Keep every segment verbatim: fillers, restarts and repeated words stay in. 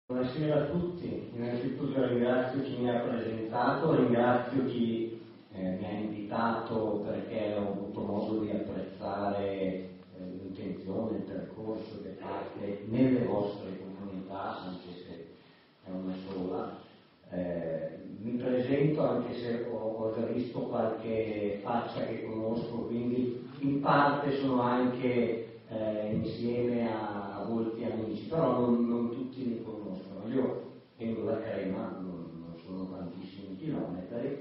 Buonasera a tutti, innanzitutto ringrazio chi mi ha presentato, ringrazio chi eh, mi ha invitato perché ho avuto modo di apprezzare eh, l'intenzione, il percorso che fate nelle vostre comunità, anche se è una sola. Eh, mi presento anche se ho, ho già visto qualche faccia che conosco, quindi in parte sono anche eh, insieme a, a molti amici, però non, non tutti mi conoscono. Io vengo da Crema, non, non sono tantissimi chilometri,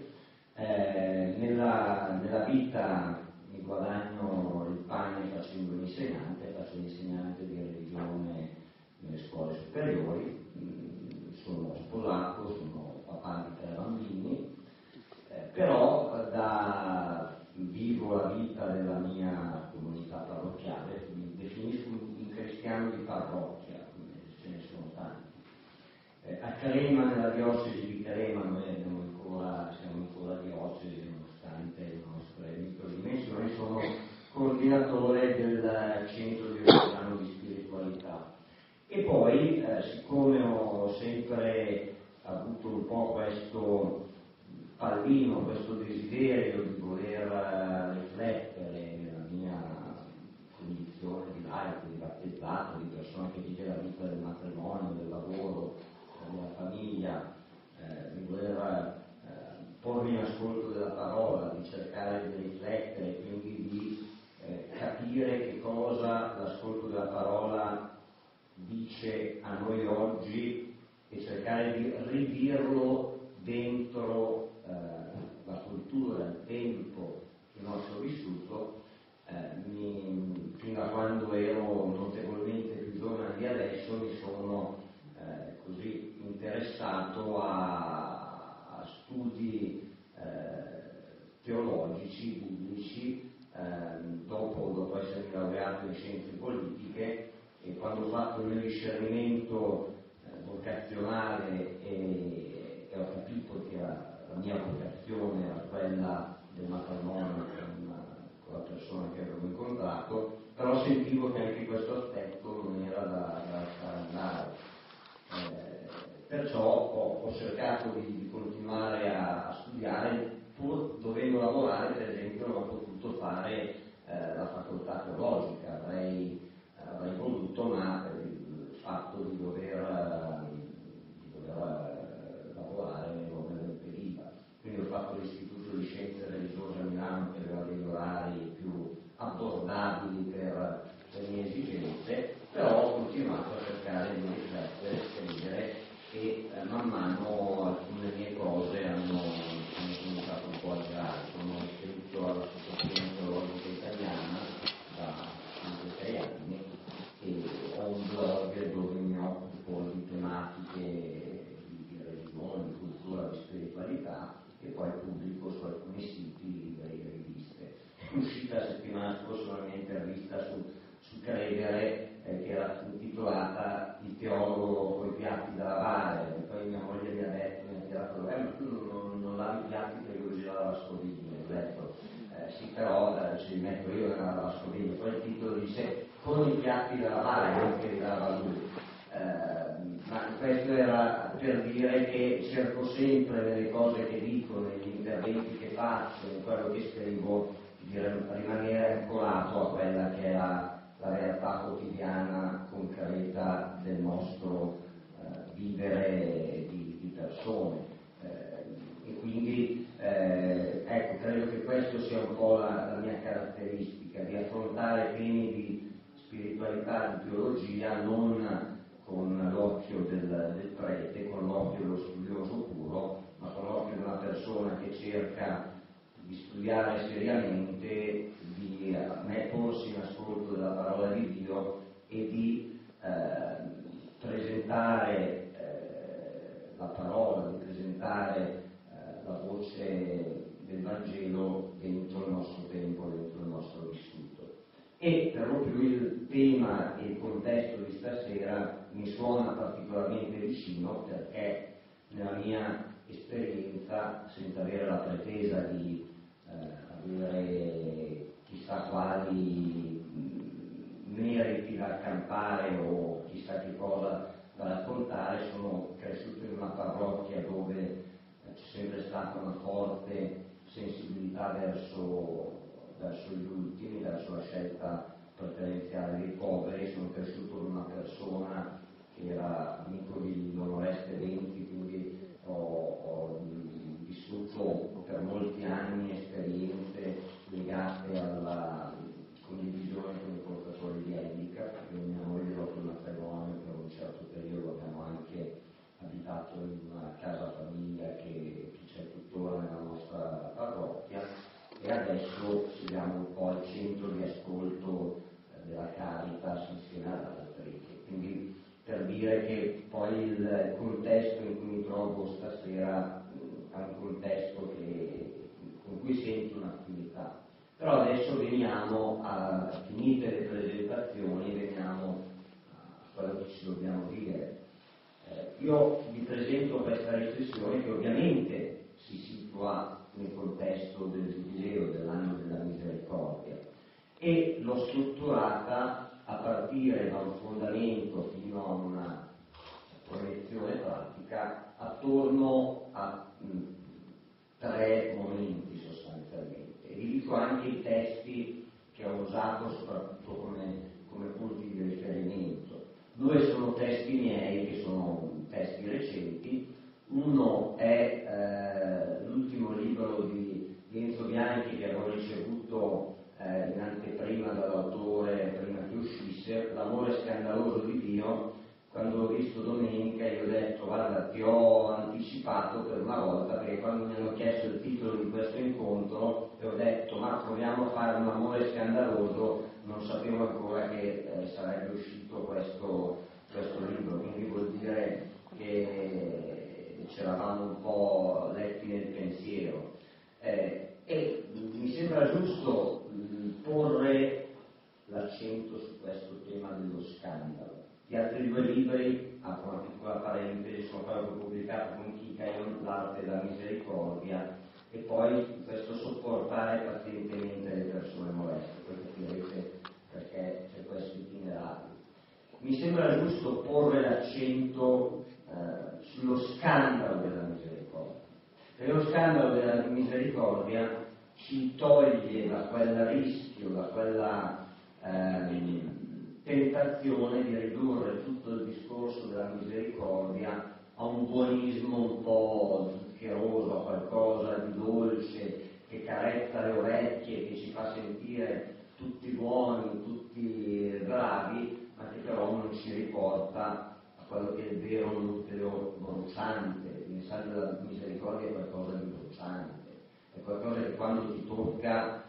eh, nella, nella vita mi guadagno il pane facendo l'insegnante, faccio l'insegnante di religione nelle scuole superiori, mh, sono sposato, sono papà di tre bambini, eh, però da, vivo la vita della mia comunità parrocchiale, mi definisco un cristiano di parrocchia, ce ne sono tanti. Eh, a Crema, nella diocesi di Crema, noi abbiamo ancora, siamo ancora diocesi nonostante le nostre microdimensioni, sono coordinatore del centro diocesano di spiritualità. E poi, eh, siccome ho sempre avuto un po' questo pallino, questo desiderio di voler riflettere nella mia condizione di laico, di battezzato, di persona che vive la vita del matrimonio, del lavoro, della famiglia, eh, di voler eh, pormi in ascolto della parola, di cercare di riflettere, quindi di eh, capire che cosa l'ascolto della parola dice a noi oggi e cercare di ridirlo dentro eh, la cultura, il tempo, il nostro vissuto, eh, mi, fino a quando ero notevolmente più giovane di adesso mi sono eh, così interessato a, a studi eh, teologici, biblici, eh, dopo, dopo essermi laureato in scienze politiche, e quando ho fatto il mio discernimento eh, vocazionale e, e ho capito che la, la mia vocazione era quella del matrimonio con, con la persona che avevo incontrato, però sentivo che anche questo aspetto non era da, da lasciare andare. Eh, perciò ho, ho cercato di, di continuare a, a studiare, pur dovendo lavorare. Per esempio non ho potuto fare eh, la facoltà teologica, avrei avrei voluto, ma il fatto di dover, di dover lavorare non me lo impediva. Quindi ho fatto l'Istituto di Scienze Religiose a Milano, che aveva degli orari più abbordabili per le mie esigenze, però ho continuato a cercare di riflettere, scrivere, e eh, man mano alcune mie cose hanno, hanno cominciato un po' a girare. Sono iscritto all'Associazione Teologica Italiana da sei anni e ho un blog dove mi occupo di tematiche di religione, di cultura, di spiritualità, e poi pubblico su alcuni siti, libri e riviste. È uscita la settimana scorsa una mia intervista su, su Credere, eh, che era intitolata Il teologo coi piatti da lavare, e poi mia moglie mi ha detto, mi ha tirato, eh, ma tu non, non lavi i piatti perché usi la lavastoviglie. Ho detto, eh, sì, però eh, ci metto io nella lavastoviglie. Poi il titolo dice con i piatti da lavare, non che li lava lui. Eh, ma questo era per dire che cerco sempre nelle cose che dico, negli interventi che faccio, in quello che scrivo, di rimanere ancolato a quella che è la, la realtà quotidiana, concreta del nostro eh, vivere di, di persone. Eh, e quindi eh, ecco, credo che questo sia un po' la, la mia caratteristica, di affrontare temi di spiritualità, di teologia, non con l'occhio del, del prete, con l'occhio dello studioso puro, ma con l'occhio di una persona che cerca di studiare seriamente, di eh, porsi in ascolto della parola di Dio e di eh, presentare eh, la parola, di presentare eh, la voce del Vangelo dentro il nostro tempo, dentro il nostro vissuto. E per lo più il tema e il contesto di stasera mi suona particolarmente vicino, perché nella mia esperienza, senza avere la pretesa di eh, avere chissà quali meriti da accampare o chissà che cosa da raccontare, sono parrocchia dove c'è sempre stata una forte sensibilità verso, verso gli ultimi, verso la scelta preferenziale dei poveri. Sono cresciuto con una persona che era amico di Don Oreste Venti, quindi ho, ho vissuto per molti anni esperienze legate alla condivisione con i portatori di handicap. Quindi mia moglie dopo il matrimonio per un certo periodo abbiamo anche abitato in una casa famiglia che, che c'è tuttora nella nostra parrocchia, e adesso siamo un po' al centro di ascolto della Caritas insieme ad altri. Quindi per dire che poi il contesto in cui mi trovo stasera è un contesto che, con cui sento un'attività. Però adesso veniamo a, finite le presentazioni, veniamo a quello che ci dobbiamo dire. Eh, io vi presento questa riflessione che ovviamente si situa nel contesto del Giubileo dell'anno della misericordia, e l'ho strutturata a partire da un fondamento fino a una proiezione pratica attorno a mh, tre momenti sostanzialmente. E vi dico anche i testi che ho usato soprattutto come, come punti di riferimento. Due sono testi miei, che sono testi recenti. Uno è eh, l'ultimo libro di, di Enzo Bianchi, che avevo ricevuto eh, in anteprima dall'autore prima che uscisse, L'amore scandaloso di Dio. Quando l'ho visto domenica io ho detto: guarda, ti ho anticipato per una volta, perché quando mi hanno chiesto il titolo di questo incontro e ho detto ma proviamo a fare un amore scandaloso, non sapevo ancora che eh, sarebbe uscito questo, questo libro, quindi vuol dire che ci eravamo un po' letti nel pensiero. Eh, e mi sembra giusto mh, porre l'accento su questo tema dello scandalo. Gli altri due libri, apro una piccola parentesi, sono quello che ho pubblicato con Kikayon, L'arte della misericordia, e poi questo sopportare pazientemente le persone moleste. Poi capirete perché c'è questo itinerario. Mi sembra giusto porre l'accento eh, sullo scandalo della misericordia, perché lo scandalo della misericordia ci toglie da quel rischio, da quella eh, tentazione di ridurre tutto il discorso della misericordia a un buonismo un po' zuccheroso, a qualcosa di dolce che carezza le orecchie, che ci fa sentire tutti buoni, tutti bravi, ma che però non ci riporta a quello che è il vero nucleo bruciante. Il messaggio della misericordia è qualcosa di bruciante, è qualcosa che quando ti tocca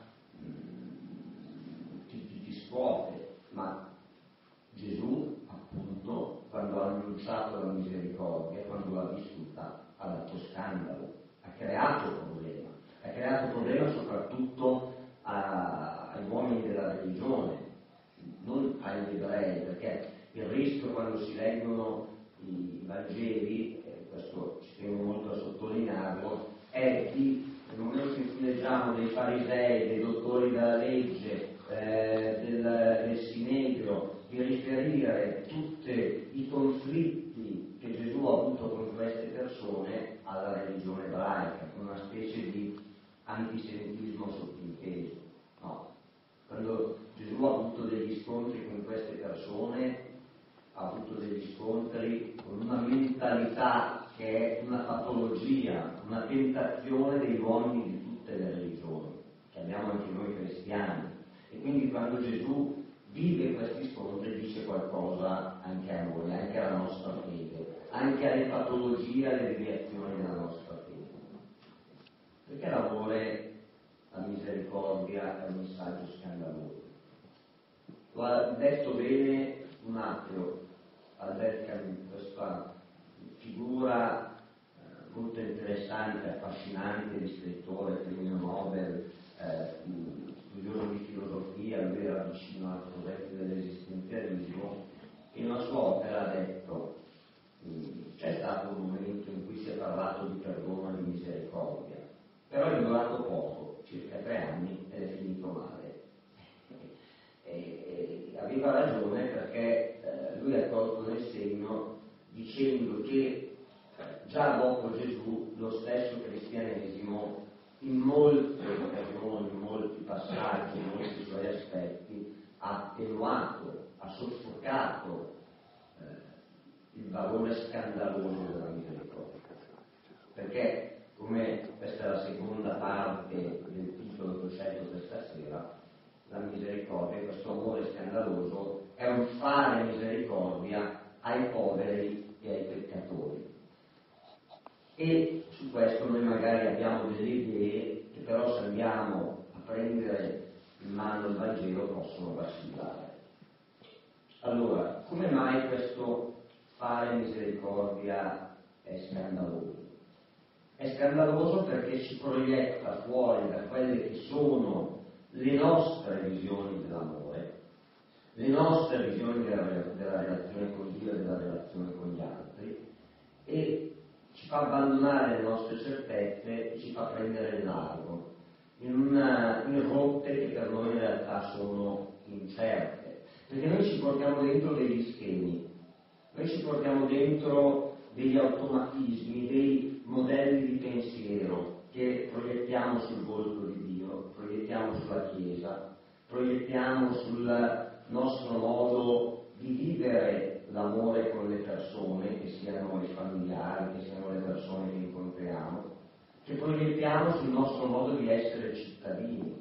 mh, ti, ti, ti scuote. Ma Gesù, appunto, quando ha annunciato la misericordia, quando l'ha vissuta, ha dato scandalo, ha creato problema, ha creato problema soprattutto a, agli uomini della religione, non agli ebrei, perché il rischio quando si leggono i Vangeli, eh, questo ci tengo molto a sottolinearlo, è di, nel momento in cui leggiamo dei farisei, dei dottori della legge, eh, del, del Sinedrio, di riferire tutti i conflitti che Gesù ha avuto con queste persone alla religione ebraica, con una specie di antisemitismo sottinteso. No. Quando Gesù ha avuto degli scontri con queste persone, ha avuto degli scontri con una mentalità che è una patologia, una tentazione degli uomini di tutte le religioni, che abbiamo anche noi cristiani. E quindi quando Gesù vive questi scontri dice qualcosa anche a noi, anche alla nostra fede, anche alle patologie, alle deviazioni della nostra fede. Perché l'amore, la misericordia è un messaggio scandaloso? Lo ha detto bene un ateo, Albert Camus, questa figura eh, molto interessante, affascinante di scrittore, premio Nobel, eh, studioso di filosofia. Lui era vicino al progetto dell'esistenzialismo, e nella sua opera ha detto mh, c'è stato un momento in cui si è parlato di perdono e di misericordia, però è durato poco, circa tre anni, ed è finito male. E, e aveva ragione, perché eh, lui ha colto nel segno dicendo che già dopo Gesù lo stesso cristianesimo in molte occasioni, in molti passaggi, in molti suoi aspetti ha attenuato, ha soffocato eh, il valore scandaloso della misericordia. Perché, come questa è la seconda parte del titolo che ho scelto questa sera, la misericordia, questo amore scandaloso, è un fare misericordia ai poveri e ai peccatori. E su questo noi magari abbiamo delle idee che però se andiamo a prendere in mano il Vangelo possono vacillare. Allora, come mai questo fare misericordia è scandaloso? È scandaloso perché ci proietta fuori da quelle che sono le nostre visioni dell'amore, le nostre visioni della, della relazione con Dio e della relazione con gli altri, e ci fa abbandonare le nostre certezze e ci fa prendere il largo in, una, in rotte che per noi in realtà sono incerte, perché noi ci portiamo dentro degli schemi, noi ci portiamo dentro degli automatismi, dei modelli di pensiero che proiettiamo sul volto di Dio, proiettiamo sulla Chiesa, proiettiamo sul nostro modo di vivere l'amore con le persone, che siano i familiari, che siano le persone che incontriamo, che proiettiamo sul nostro modo di essere cittadini.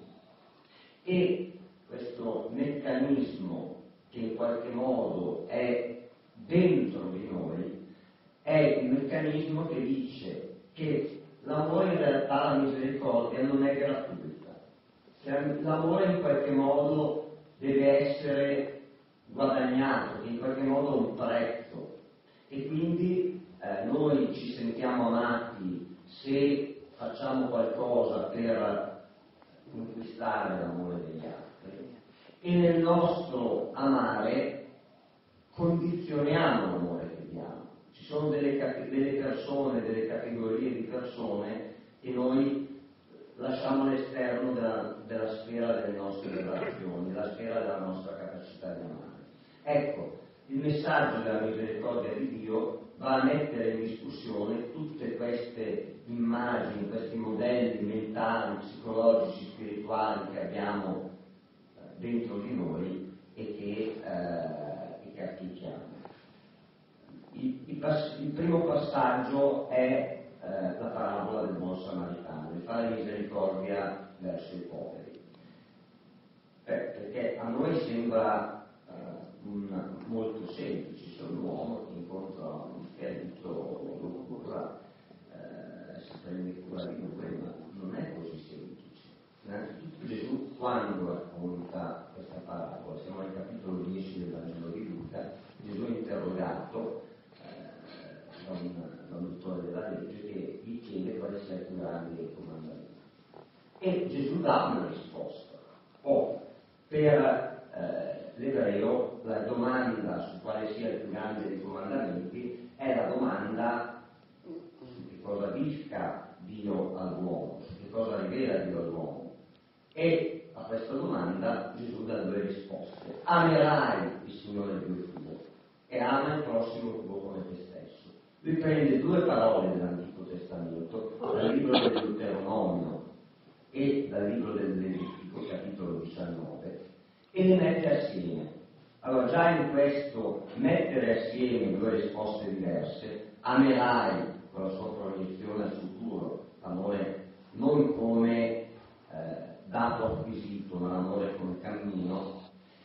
E questo meccanismo che in qualche modo è dentro di noi è il meccanismo che dice che l'amore in realtà, la misericordia, non è gratuita, che l'amore in qualche modo deve essere guadagnato, che in qualche modo ha un prezzo, e quindi eh, noi ci sentiamo amati se facciamo qualcosa per conquistare l'amore degli altri, e nel nostro amare condizioniamo l'amore che diamo. Ci sono delle, delle persone, delle categorie di persone che noi lasciamo all'esterno della, della sfera delle nostre relazioni, della sfera della nostra capacità di amare. Ecco, il messaggio della misericordia di Dio va a mettere in discussione tutte queste immagini, questi modelli mentali, psicologici, spirituali che abbiamo dentro di noi e che, eh, e che applichiamo. Il, il, pass- il primo passaggio è eh, la parabola del buon samaritano, di fare misericordia verso i poveri. Beh, perché a noi sembra eh, un, molto semplice, c'è un uomo che incontra un ferito, lo cura, eh, si prende cura di lui, ma non è così semplice. Innanzitutto Gesù, quando racconta questa parabola, siamo al capitolo dieci del Vangelo di Luca, Gesù è interrogato da un, da un dottore della legge che gli chiede quale sia il più grande dei comandamenti. E Gesù dà una risposta. O per eh, l'ebreo la domanda su quale sia il più grande dei comandamenti è la domanda su che cosa dica Dio all'uomo, su che cosa rivela Dio all'uomo. E a questa domanda Gesù dà due risposte. Amerai il Signore Dio tuo e ama il prossimo tuo come te stesso. Lui prende due parole dell'Antico Testamento, dal libro del Deuteronomio e dal libro del Levitico, capitolo diciannove, e le mette assieme. Allora, già in questo mettere assieme due risposte diverse, amerai con la sua proiezione al futuro, l'amore non come eh, dato acquisito, ma l'amore come cammino,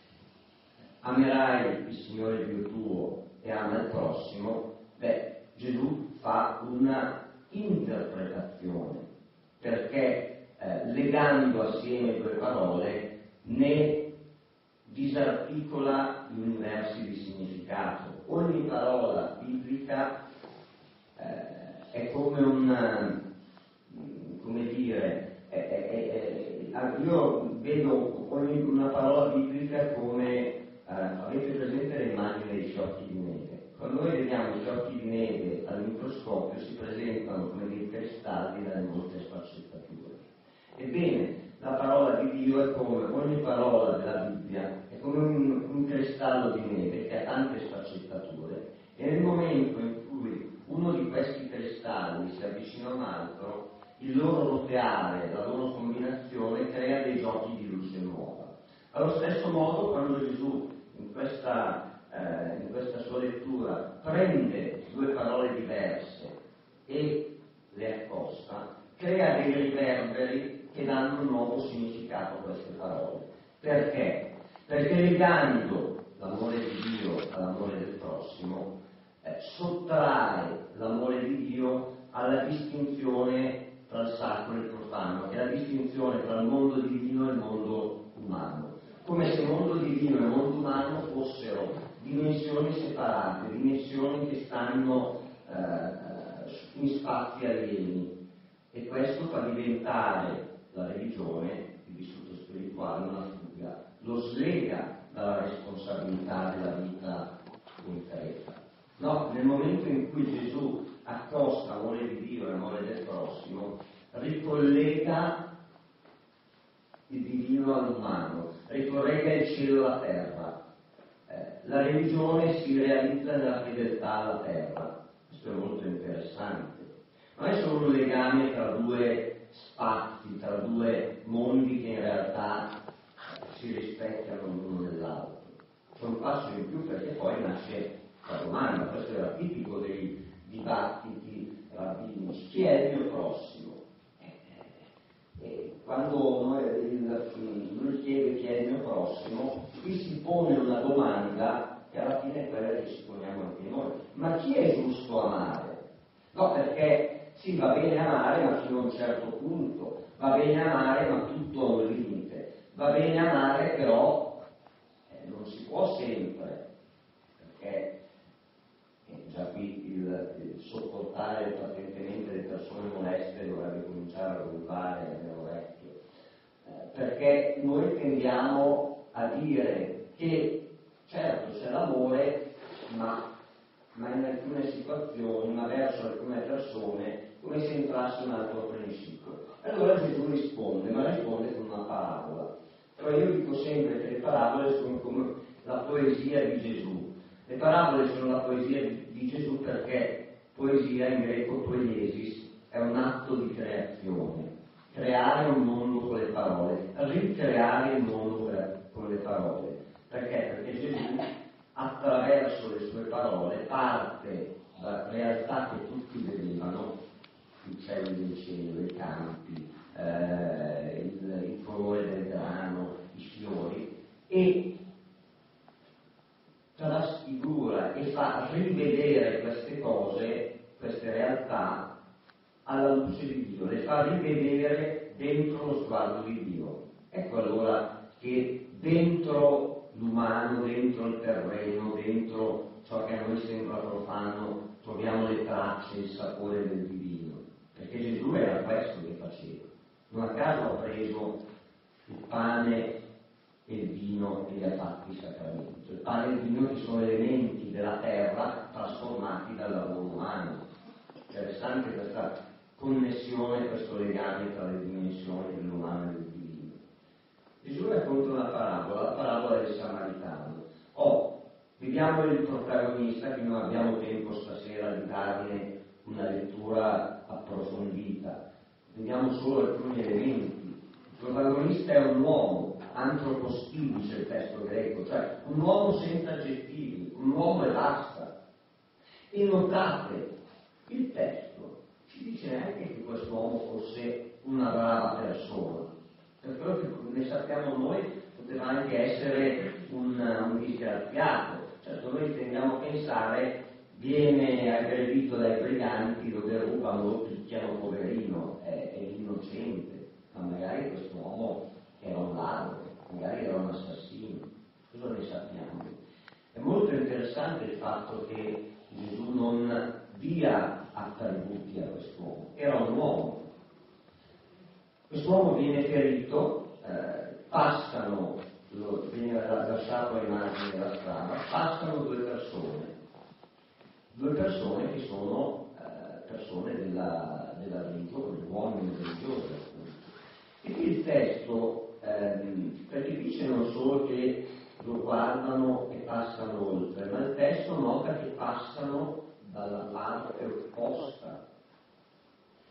amerai il Signore Dio tuo e ama il prossimo. Beh, Gesù fa una interpretazione, perché eh, legando assieme due parole ne disarticola gli universi di significato. Ogni parola biblica eh, è come un, come dire, è, è, è, io vedo ogni una parola biblica come, eh, avete presente le immagini dei fiocchi di neve? Quando noi vediamo i fiocchi di neve al microscopio si presentano come dei cristalli dalle molte sfaccettature. Ebbene, la parola di Dio è come ogni parola della Bibbia, è come un, un cristallo di neve che ha tante sfaccettature, e nel momento in cui uno di questi vicino a un altro, il loro roteare, la loro combinazione crea dei giochi di luce nuova. Allo stesso modo, quando Gesù in questa, eh, in questa sua lettura prende due parole diverse e le accosta, crea dei riverberi che danno un nuovo significato a queste parole. Perché? Perché legando l'amore di Dio all'amore del prossimo, eh, sottrae l'amore di Dio alla distinzione tra il sacro e il profano, che è la distinzione tra il mondo divino e il mondo umano, come se il mondo divino e il mondo umano fossero dimensioni separate, dimensioni che stanno eh, in spazi alieni, e questo fa diventare la religione, il vissuto spirituale, una fuga, lo slega dalla responsabilità della vita concreta. No, nel momento in cui Gesù accosta l'amore di Dio e l'amore del prossimo, ricollega il divino all'umano, ricollega il cielo alla terra. Eh, la religione si realizza nella fedeltà alla terra. Questo è molto interessante. Non è solo un legame tra due spazi, tra due mondi che in realtà si rispecchiano l'uno nell'altro. C'è un passo in più, perché poi nasce la domanda, questo era tipico dei dibattiti rabbinici: chi è il mio prossimo? E quando noi, lui chiede chi è il mio prossimo, qui si pone una domanda che alla fine è quella che ci poniamo anche noi: ma chi è giusto amare? No, perché sì, va bene amare, ma fino a un certo punto, va bene amare, ma tutto a un limite, va bene amare, però eh, non si può sempre, perché eh, già qui il, il sopportare pazientemente le persone moleste dovrebbe cominciare a rubare nell'orecchio, eh, perché noi tendiamo a dire che certo c'è l'amore, ma ma in alcune situazioni, ma verso alcune persone, come se entrasse un altro principio. Allora Gesù risponde, ma risponde con una parabola. Però io dico sempre che le parabole sono come la poesia di Gesù. Le parabole sono la poesia di Gesù perché poesia, in greco poiesis, è un atto di creazione. Creare un mondo con le parole, ricreare il mondo con le parole. Perché? Perché Gesù, attraverso le sue parole, parte da realtà che tutti vedevano, i uccelli del cielo, i campi, eh, il, il colore del grano, i fiori, e trasfigura e fa rivedere queste cose, queste realtà, alla luce di Dio, le fa rivedere dentro lo sguardo di Dio. Ecco allora che dentro l'umano, dentro il terreno, dentro ciò che a noi sembra profano, troviamo le tracce, il sapore del divino, perché Gesù era questo che faceva. Non a caso ha preso il pane e il vino e li ha fatti sacramento. Il pane e il vino che sono elementi della terra trasformati dal lavoro umano. Interessante questa connessione, questo legame tra le dimensioni dell'umano e del divino. Gesù racconta una parabola, la parabola del Samaritano. Oh, vediamo il protagonista, che non abbiamo tempo stasera di darne una lettura approfondita. Vediamo solo alcuni elementi. Il protagonista è un uomo, antropos, dice il testo greco, cioè un uomo senza aggettivi, un uomo e basta. E notate, il testo ci dice neanche che quest'uomo fosse una brava persona. Per quello che ne sappiamo noi, poteva anche essere un, un disgraziato. Certo, noi tendiamo a pensare, viene aggredito dai briganti, lo derubano, lo picchiano, poverino, è, è innocente, ma magari quest'uomo era un ladro, magari era un assassino, cosa ne sappiamo? È molto interessante il fatto che Gesù non dia attributi a quest'uomo, era un uomo. Quest'uomo viene ferito, eh, passano, lo, viene lasciato ai margini della strada, passano due persone, due persone che sono eh, persone della, della religione, uomini religiosi. E qui il testo, ehm, perché dice non solo che lo guardano e passano oltre, ma il testo nota che passano dalla parte opposta.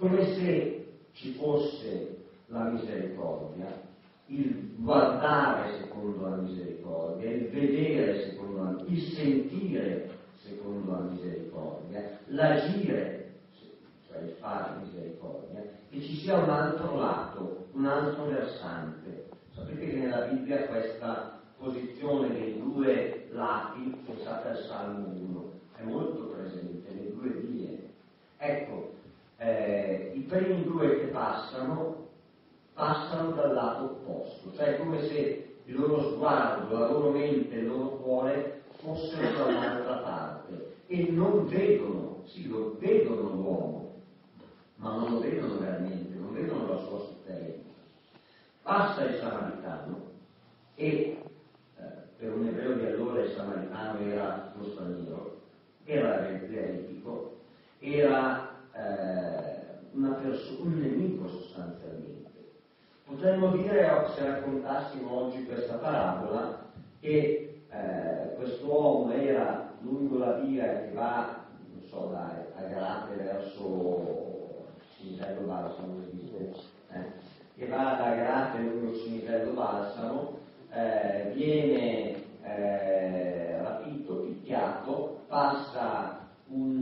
come se ci fosse la misericordia, il guardare secondo la misericordia, il vedere secondo la il sentire secondo la misericordia, l'agire, cioè il fare misericordia, e ci sia un altro lato, un altro versante. Sapete che nella Bibbia questa posizione dei due lati, pensate al Salmo uno, è molto presente, le due vie. Ecco, eh, i primi due che passano, passano dal lato opposto, cioè è come se il loro sguardo, la loro mente, il loro cuore fossero da un'altra parte e non vedono, sì, lo vedono l'uomo, ma non lo vedono veramente, non vedono la sua sofferenza. Passa il samaritano e eh, per un ebreo di allora il samaritano era lo straniero, era l'eretico, era eh, una perso- un nemico sostanzialmente. Potremmo dire, se raccontassimo oggi questa parabola, che eh, quest'uomo era lungo la via che va, non so, da Agrate verso Cinisello Balsamo, eh, che va da Agrate lungo Cinisello Balsamo, eh, viene eh, rapito, picchiato, passa un,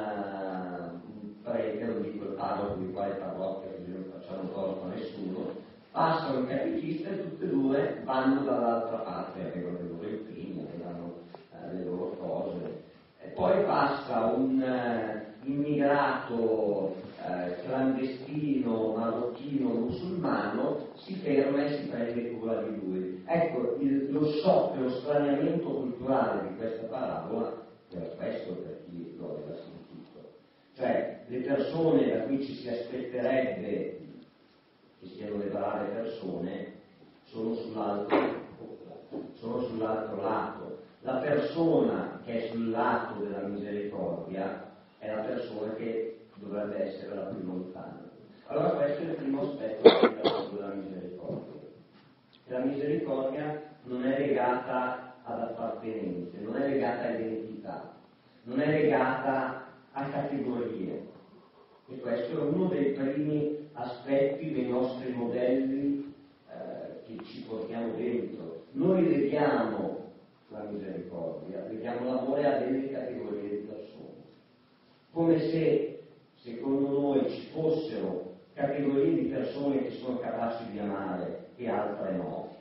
uh, un prete, non dico il parroco di quale parrocchia, così non facciamo torto a nessuno, passa un catechista e tutte e due vanno dall'altra parte, avevano le loro impegni, avevano eh, le loro cose. E poi passa un uh, immigrato uh, clandestino, marocchino, musulmano, si ferma e si prende cura di lui. Ecco, il, lo shock, lo straniamento culturale di questa parabola era questo per chi lo aveva sentito. Cioè, le persone da cui ci si aspetterebbe che siano le brave persone sono sull'altro, sono sull'altro lato. La persona che è sul lato della misericordia è la persona che dovrebbe essere la più lontana. Allora questo è il primo aspetto della misericordia. La misericordia non è legata ad appartenenze, non è legata a identità, non è legata a categorie. E questo è uno dei primi aspetti dei nostri modelli eh, che ci portiamo dentro. Noi leghiamo la misericordia, leghiamo l'amore a delle categorie di persone, come se secondo noi ci fossero categorie di persone che sono capaci di amare e altre no,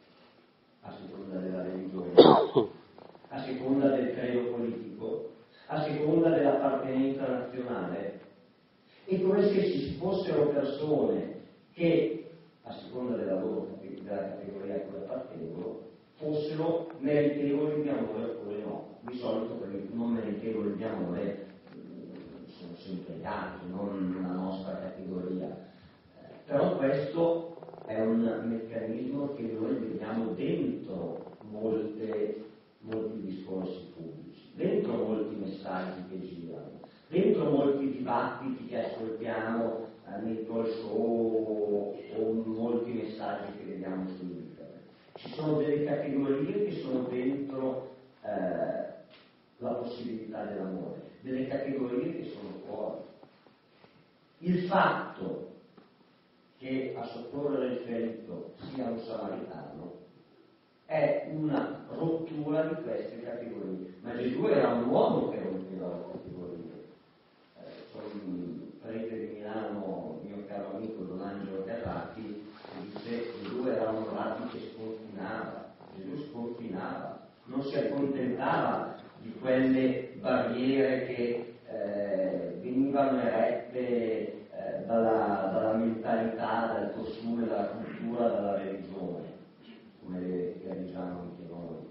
a seconda della religione, a seconda del credo politico, a seconda dell'appartenenza nazionale. È come se ci fossero persone che, a seconda della loro della categoria a cui appartengono, fossero meritevoli di amore oppure no. Di solito quelli non meritevoli di amore sono sempre gli altri, non la nostra categoria. Eh, però questo è un meccanismo che noi vediamo dentro molte, molti discorsi pubblici, dentro molti messaggi che girano, dentro molti dibattiti che ascoltiamo eh, nei talk show o molti messaggi che vediamo su internet. Ci sono delle categorie che sono dentro eh, la possibilità dell'amore, delle categorie che sono fuori. Il fatto che a soccorrere il ferito sia un samaritano è una rottura di queste categorie. Ma Gesù era un uomo che rompeva le categorie. Eh, c'è un prete di Milano, mio caro amico Don Angelo Carrati, che dice che Gesù era un rabbi che sconfinava. Gesù sconfinava, non si accontentava di quelle barriere che eh, venivano erette eh, dalla, dalla mentalità, dal costume, dalla cultura, dalla religione, come le realizziamo anche noi.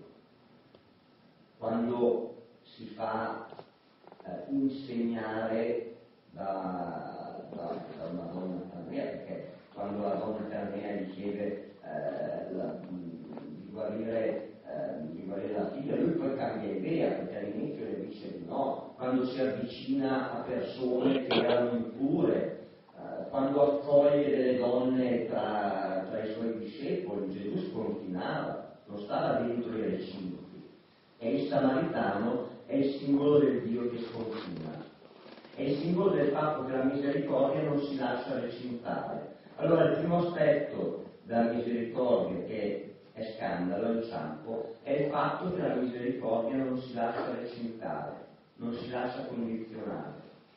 Quando si fa eh, insegnare da, da, da una donna canea, perché quando la donna canea gli chiede eh, la, di, guarire, eh, di guarire la figlia, lui poi cambia idea, perché all'inizio le dice di no, quando si avvicina a persone che erano impure, eh, quando accoglie delle donne tra, tra i suoi discepoli, Gesù sconfinava, non stava dentro i recinti. E il samaritano è il simbolo del Dio che sconfina. è il simbolo del fatto che la misericordia non si lascia recintare. Allora il primo aspetto della misericordia che è scandalo, inciampo, è il fatto che la misericordia non si lascia recintare, non si lascia condizionare.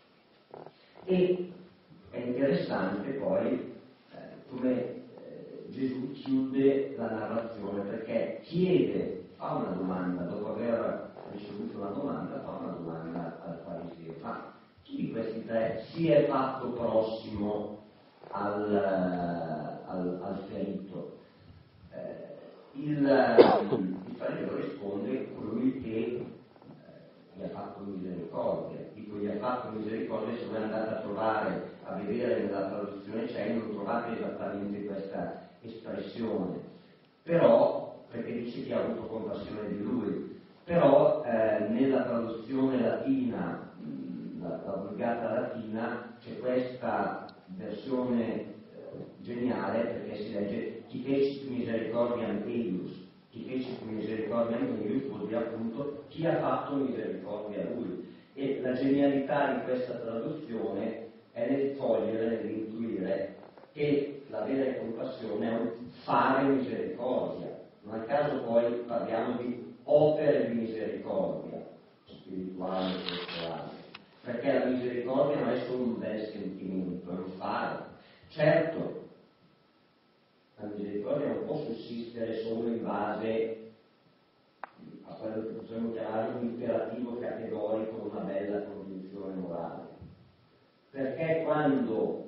E è interessante poi eh, come eh, Gesù chiude la narrazione, perché chiede, fa una domanda, dopo aver ricevuto una domanda, fa una domanda al fariseo: ma chi di questi tre si è fatto prossimo al, al, al ferito? Eh, il, il fariseo risponde: colui che eh, gli ha fatto misericordia. Dico gli ha fatto misericordia, se voi andate a trovare, a vedere nella traduzione c'è, non trovate esattamente questa espressione, però, perché dice che ha avuto compassione di lui, però eh, nella traduzione latina, la, la vulgata latina, c'è questa versione eh, geniale, perché si legge chi fece misericordiam eius. Chi fece misericordiam eius vuol dire appunto chi ha fatto misericordia a lui. E la genialità di questa traduzione è nel cogliere, nell'intuire che la vera compassione è un fare misericordia. Non a caso poi parliamo di opere di misericordia spirituale e spirituale, perché la misericordia non è solo un bel sentimento, è un fare. Certo, la misericordia non può sussistere solo in base a quello che possiamo chiamare un imperativo categorico, una bella convinzione morale, perché quando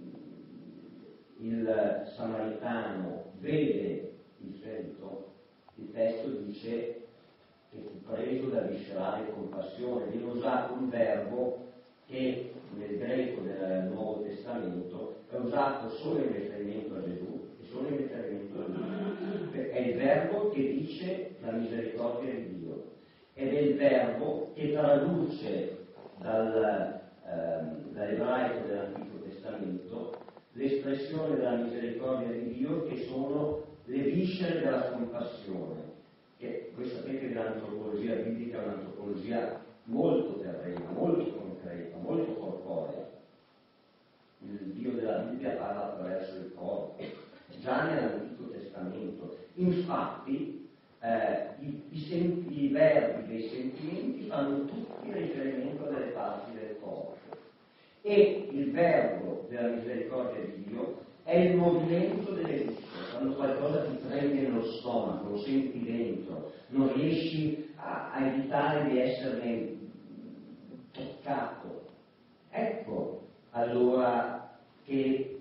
il samaritano vede il ferito, il testo dice che fu preso da viscerale compassione. Viene usato un verbo che nel greco del Nuovo Testamento è usato solo in riferimento a Gesù e solo in riferimento a lui. È il verbo che dice la misericordia di Dio ed è il verbo che traduce dal, ehm, dall'ebraico dell'Antico Testamento l'espressione della misericordia di Dio, che sono le viscere della compassione. Che voi sapete che l'antropologia biblica è un'antropologia molto terrena, molto concreta, molto corporea. Il Dio della Bibbia parla attraverso il corpo, già nell'Antico Testamento. Infatti eh, i, i, sen- i verbi dei sentimenti fanno tutti riferimento a delle parti del corpo. E il verbo della misericordia di Dio è il movimento delle viscere. Quando qualcosa ti prende nello stomaco, lo senti dentro, non riesci a, a evitare di esserne toccato. Ecco allora che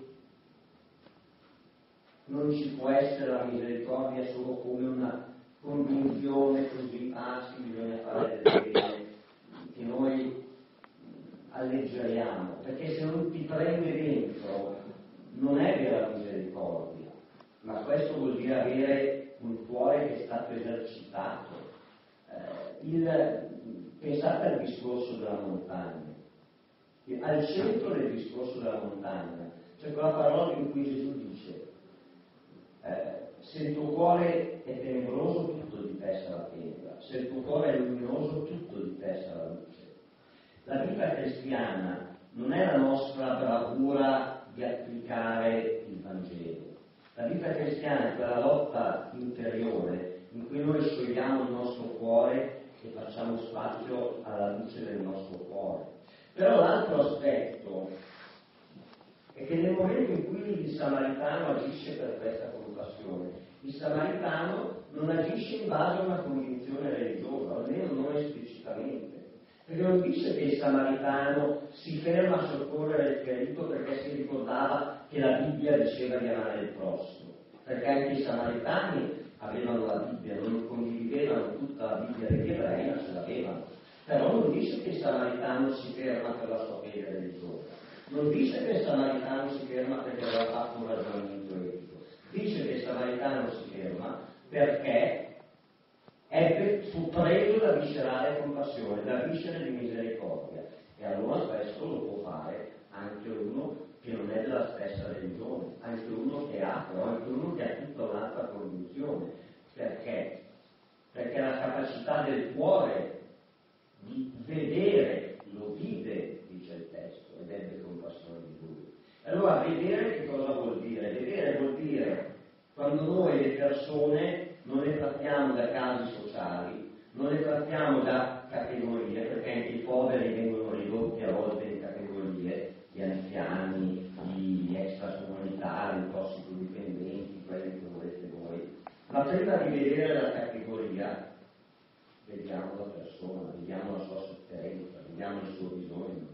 non ci può essere la misericordia solo come una convinzione così, ah sì, bisogna fare delle bene, che noi alleggeriamo, perché se non ti prende dentro non è vera misericordia, ma questo vuol dire avere un cuore che è stato esercitato. Eh, il, pensate al discorso della montagna. Al centro del discorso della montagna c'è quella parola in cui Gesù dice eh, se il tuo cuore è tenebroso tutto di te sarà tenebra, se il tuo cuore è luminoso tutto di te sarà luce. La vita cristiana non è la nostra bravura di applicare il Vangelo. La vita cristiana è quella lotta interiore in cui noi sciogliamo il nostro cuore e facciamo spazio alla luce del nostro cuore. Però l'altro aspetto è che nel momento in cui il samaritano agisce per questa compassione, il samaritano non agisce in base a una convinzione religiosa, almeno non esplicitamente. Perché non dice che il samaritano si ferma a soccorrere il ferito perché si ricordava che la Bibbia diceva di amare il prossimo. Perché anche i samaritani avevano la Bibbia, non condividevano tutta la Bibbia degli ebrei, ma ce l'avevano. Però non dice che il samaritano si ferma per la sua fede religiosa. Non dice che il samaritano si ferma perché aveva fatto un ragionamento etico. Dice che il samaritano si ferma perché ebbe, fu preso da viscerale compassione, da viscere di misericordia. E allora questo lo può fare anche uno che non è della stessa religione, anche uno che ha, però anche uno che ha tutta un'altra convinzione. Perché? Perché la capacità del cuore di vedere, lo vide, dice il Allora vedere che cosa vuol dire? Vedere vuol dire quando noi le persone non le trattiamo da casi sociali, non le trattiamo da categorie, perché anche i poveri vengono ridotti a volte in categorie, gli anziani, gli extracomunitari, i tossicodipendenti, quelli che volete voi. Ma prima di vedere la categoria, vediamo la persona, vediamo la sua sofferenza, vediamo il suo bisogno.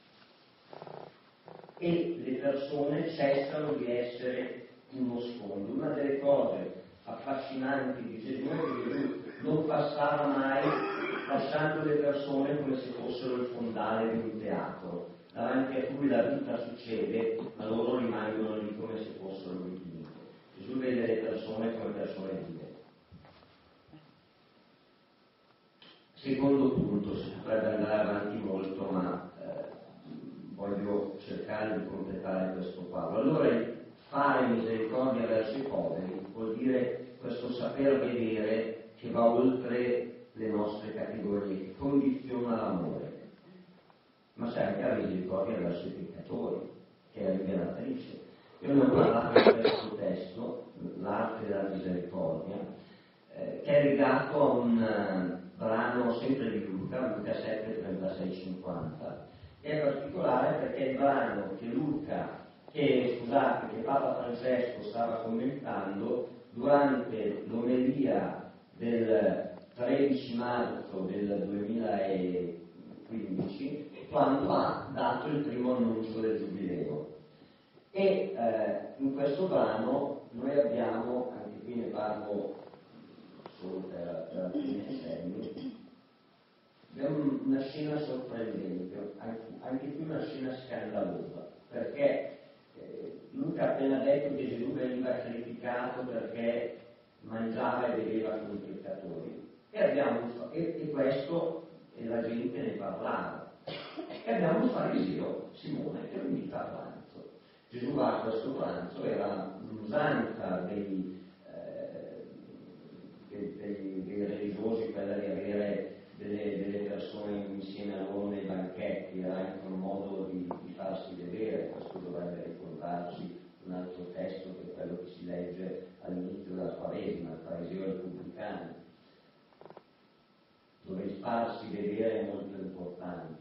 E le persone cessano di essere uno sfondo. Una delle cose affascinanti di Gesù è che Gesù non passava mai lasciando le persone come se fossero il fondale di un teatro. Davanti a cui la vita succede, ma loro rimangono lì come se fossero infinite. Gesù vede le persone come persone vive. Secondo punto, si potrebbe andare avanti molto, ma eh, voglio cercare di completare questo quadro. Allora, fare misericordia verso i poveri vuol dire questo saper vedere che va oltre le nostre categorie, che condiziona l'amore. Ma c'è anche la misericordia verso i peccatori, che è la liberatrice. Io ne ho parlato in questo testo, l'arte della misericordia, eh, che è legato a un uh, brano sempre di Luca, Luca sette, trentasei, cinquanta, che è particolare perché è il brano che Luca, che scusate, che Papa Francesco stava commentando durante l'omelia del tredici marzo del duemilaquindici, quando ha dato il primo annuncio del Giubileo. E eh, in questo brano noi abbiamo, anche qui ne parlo solo per, per alcuni esempi, abbiamo una scena sorprendente, anche, anche qui una scena scandalosa, perché eh, Luca ha appena detto che Gesù veniva criticato perché mangiava e beveva con i peccatori, e, abbiamo, e, e questo e la gente ne parlava. E abbiamo un fariseo, Simone, che lo invita a pranzo. Gesù va a questo pranzo, era l'usanza dei, eh, dei, dei, dei religiosi, quella di avere delle, delle persone insieme a loro nei banchetti, era anche un modo di, di farsi vedere. Questo dovrebbe ricordarci un altro testo che è quello che si legge all'inizio della Quaresima, il fariseo e il pubblicano, dove il farsi vedere è molto importante.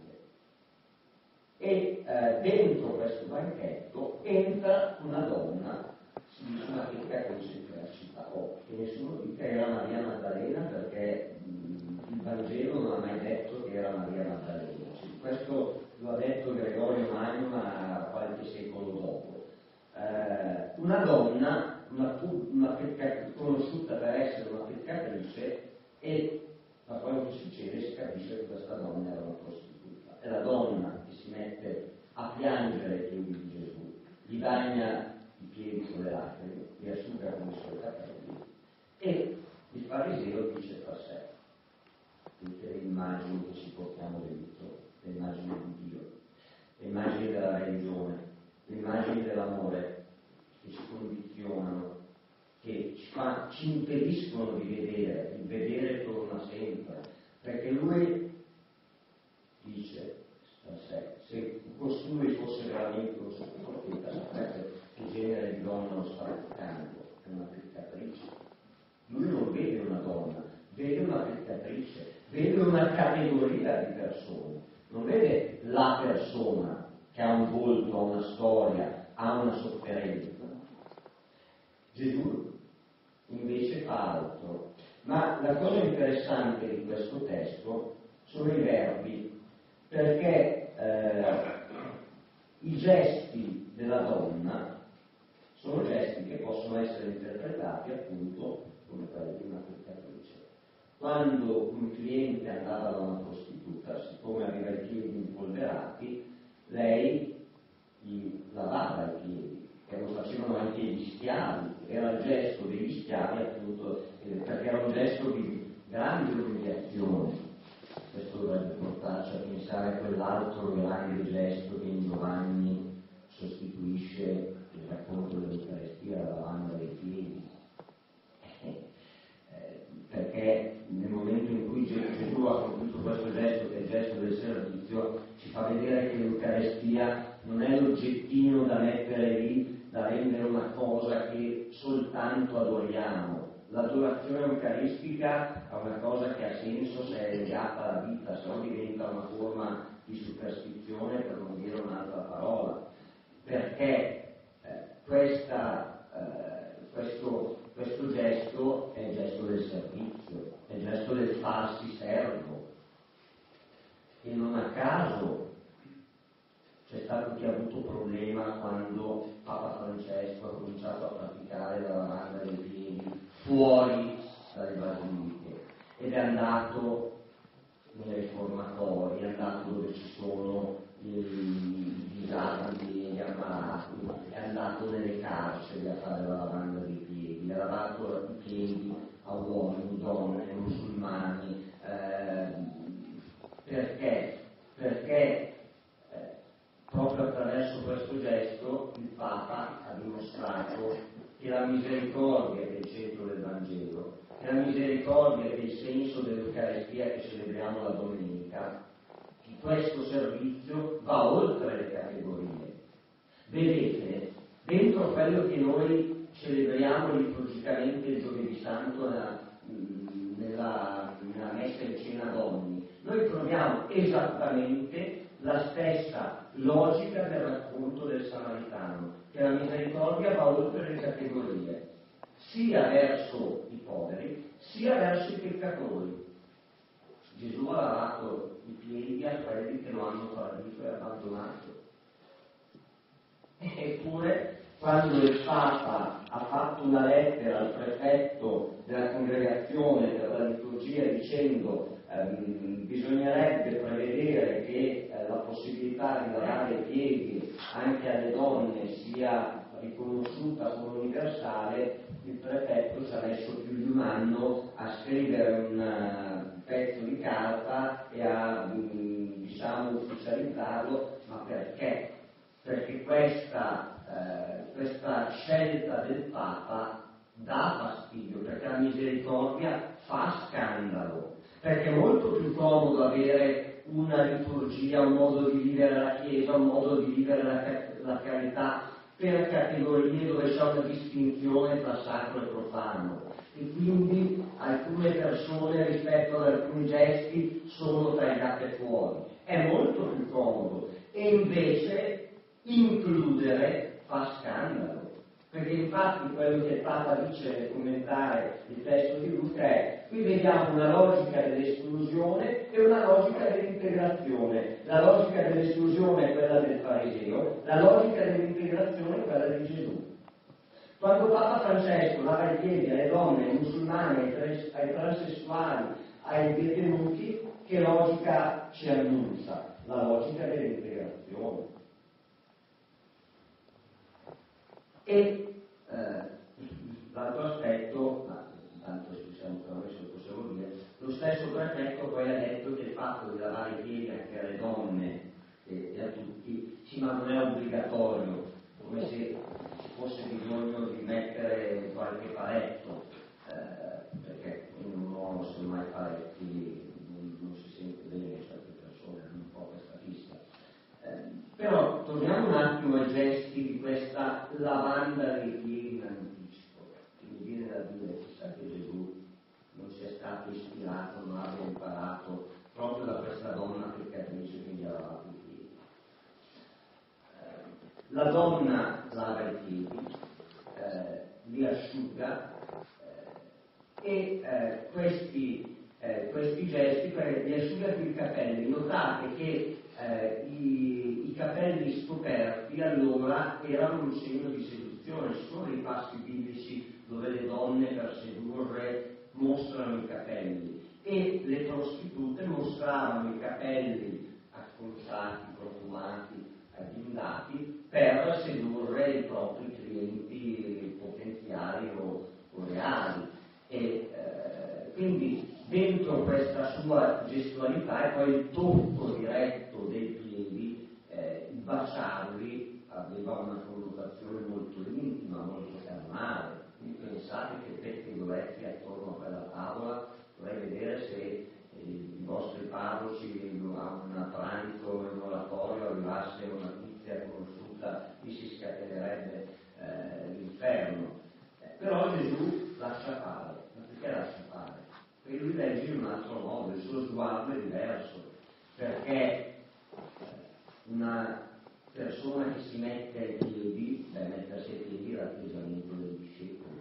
E eh, dentro questo banchetto entra una donna, si dice una peccatrice che la città, oh, che nessuno dica era Maria Maddalena, perché mh, il Vangelo non ha mai detto che era Maria Maddalena. Questo lo ha detto Gregorio Magno, ma qualche secolo dopo. Eh, una donna, una, una pecca, conosciuta per essere una peccatrice, e ma quello che succede si capisce che questa donna era una prostituta. È la donna che si mette a piangere ai piedi di Gesù, gli bagna i piedi con le lacrime, li asciuga con i suoi capelli, e il fariseo dice tra sé, tutte le immagini che ci portiamo dentro, le immagini di Dio, le immagini della religione, le immagini dell'amore che ci condizionano, che ci, fa, ci impediscono di vedere, il vedere torna sempre, perché lui dice a sé, se costui fosse veramente un profeta, saprebbe che genere di donna lo sta toccando, è una peccatrice. Lui non vede una donna, vede una peccatrice, vede una categoria di persone, non vede la persona che ha un volto, ha una storia, ha una sofferenza. Gesù invece fa altro. Ma la cosa interessante di questo testo sono i verbi, perché eh, i gesti della donna sono gesti che possono essere interpretati appunto come quelli di una peccatrice. Quando un cliente andava da una prostituta, siccome aveva i piedi impolverati, lei gli lavava i piedi, che lo facevano anche gli schiavi. Era il gesto degli schiavi appunto, eh, perché era un gesto di grande umiliazione. Questo dovrebbe portarci a pensare a quell'altro grande gesto che in Giovanni sostituisce il racconto dell'Eucaristia, la lavanda dei piedi. Eh, eh, perché nel momento in cui Gesù ha compiuto questo gesto, che è il gesto del servizio, ci fa vedere che l'Eucarestia non è l'oggettino da mettere lì, da rendere una cosa che soltanto adoriamo. L'adorazione eucaristica è una cosa che ha senso se è legata alla vita, se no diventa una forma di superstizione, per non dire un'altra parola, perché eh, questa, eh, questo, questo gesto è il gesto del servizio, è il gesto del farsi servo, e non a caso c'è stato chi ha avuto problema quando Papa Francesco ha cominciato a praticare la lavanda dei piedi fuori dalle basiliche, ed è andato nei riformatori, è andato dove ci sono i disabili, gli ammalati, è andato nelle carceri a fare la lavanda dei piedi, ha lavato i piedi a uomini, donne, musulmani. Eh, perché? Perché eh, proprio attraverso questo gesto il Papa ha dimostrato che la misericordia è il centro del Vangelo, che la misericordia è il senso dell'Eucaristia che celebriamo la domenica, che questo servizio va oltre le categorie. Vedete, dentro quello che noi celebriamo liturgicamente il Giovedì Santo nella, nella, nella messa in cena d'Omni, noi troviamo esattamente la stessa logica del racconto del Samaritano, che la misericordia va oltre le categorie, sia verso i poveri, sia verso i peccatori. Gesù ha lavato i piedi a quelli che lo hanno tradito e abbandonato. Eppure, quando il Papa ha fatto una lettera al prefetto della congregazione per la liturgia dicendo ehm, bisognerebbe prevedere che eh, la possibilità di lavare i piedi anche alle donne sia riconosciuta come universale, il prefetto ci ha messo più di un anno a scrivere un uh, pezzo di carta e a um, diciamo ufficializzarlo. Ma perché? Perché questa, eh, questa scelta del Papa dà fastidio, perché la misericordia fa scandalo, perché è molto più comodo avere una liturgia, un modo di vivere la Chiesa, un modo di vivere la, la carità per categorie dove c'è una distinzione tra sacro e profano, e quindi alcune persone rispetto ad alcuni gesti sono tagliate fuori. È molto più comodo, e invece includere fa scandalo, perché infatti quello che il Papa dice nel commentare il testo di Luca è: qui vediamo una logica dell'esclusione e una logica dell'integrazione. La logica dell'esclusione è quella del fariseo, la logica dell'integrazione è quella di Gesù. Quando Papa Francesco lava i piedi alle donne, ai musulmani, ai, ai transessuali, ai detenuti, che logica ci annuncia? La logica dell'integrazione. E eh, l'altro aspetto, ma tanto siamo tra noi, se lo possiamo dire, lo stesso prefetto poi ha detto che il fatto di lavare i piedi anche alle donne e, e a tutti, sì, ma non è obbligatorio, come se ci fosse bisogno di mettere qualche paletto, eh, perché in un uomo semmai paletti non, non si sente bene, certe persone hanno un po' questa fissa. Eh, però torniamo un attimo ai gesti di questa lavanda dei piedi in anticipo, che mi viene da dire, chissà che Gesù non sia stato ispirato, non abbia imparato proprio da questa donna peccatrice che gli ha lavato i piedi. Eh, la donna lava i piedi, eh, li asciuga, eh, e eh, questi, eh, questi gesti, li asciuga con i capelli. Notate che eh, i, i capelli scoperti allora erano un segno di seduzione. Ci sono dei passi biblici dove le donne per sedurre mostrano i capelli, e le prostitute mostravano i capelli acconciati, profumati, blindati, per sedurre i propri clienti potenziali o, o reali. E eh, quindi dentro questa sua gestualità, e poi il tocco diretto dei piedi, eh, il baciarli aveva una connotazione molto intima, molto carnale. Quindi pensate che Peppe Govetti attorno a quella tavola, vorrei vedere se eh, i vostri parroci a un pranzo in oratorio arrivassero suo sguardo è diverso, perché una persona che si mette ai piedi, beh, mettersi ai piedi è l'atteggiamento del discepolo.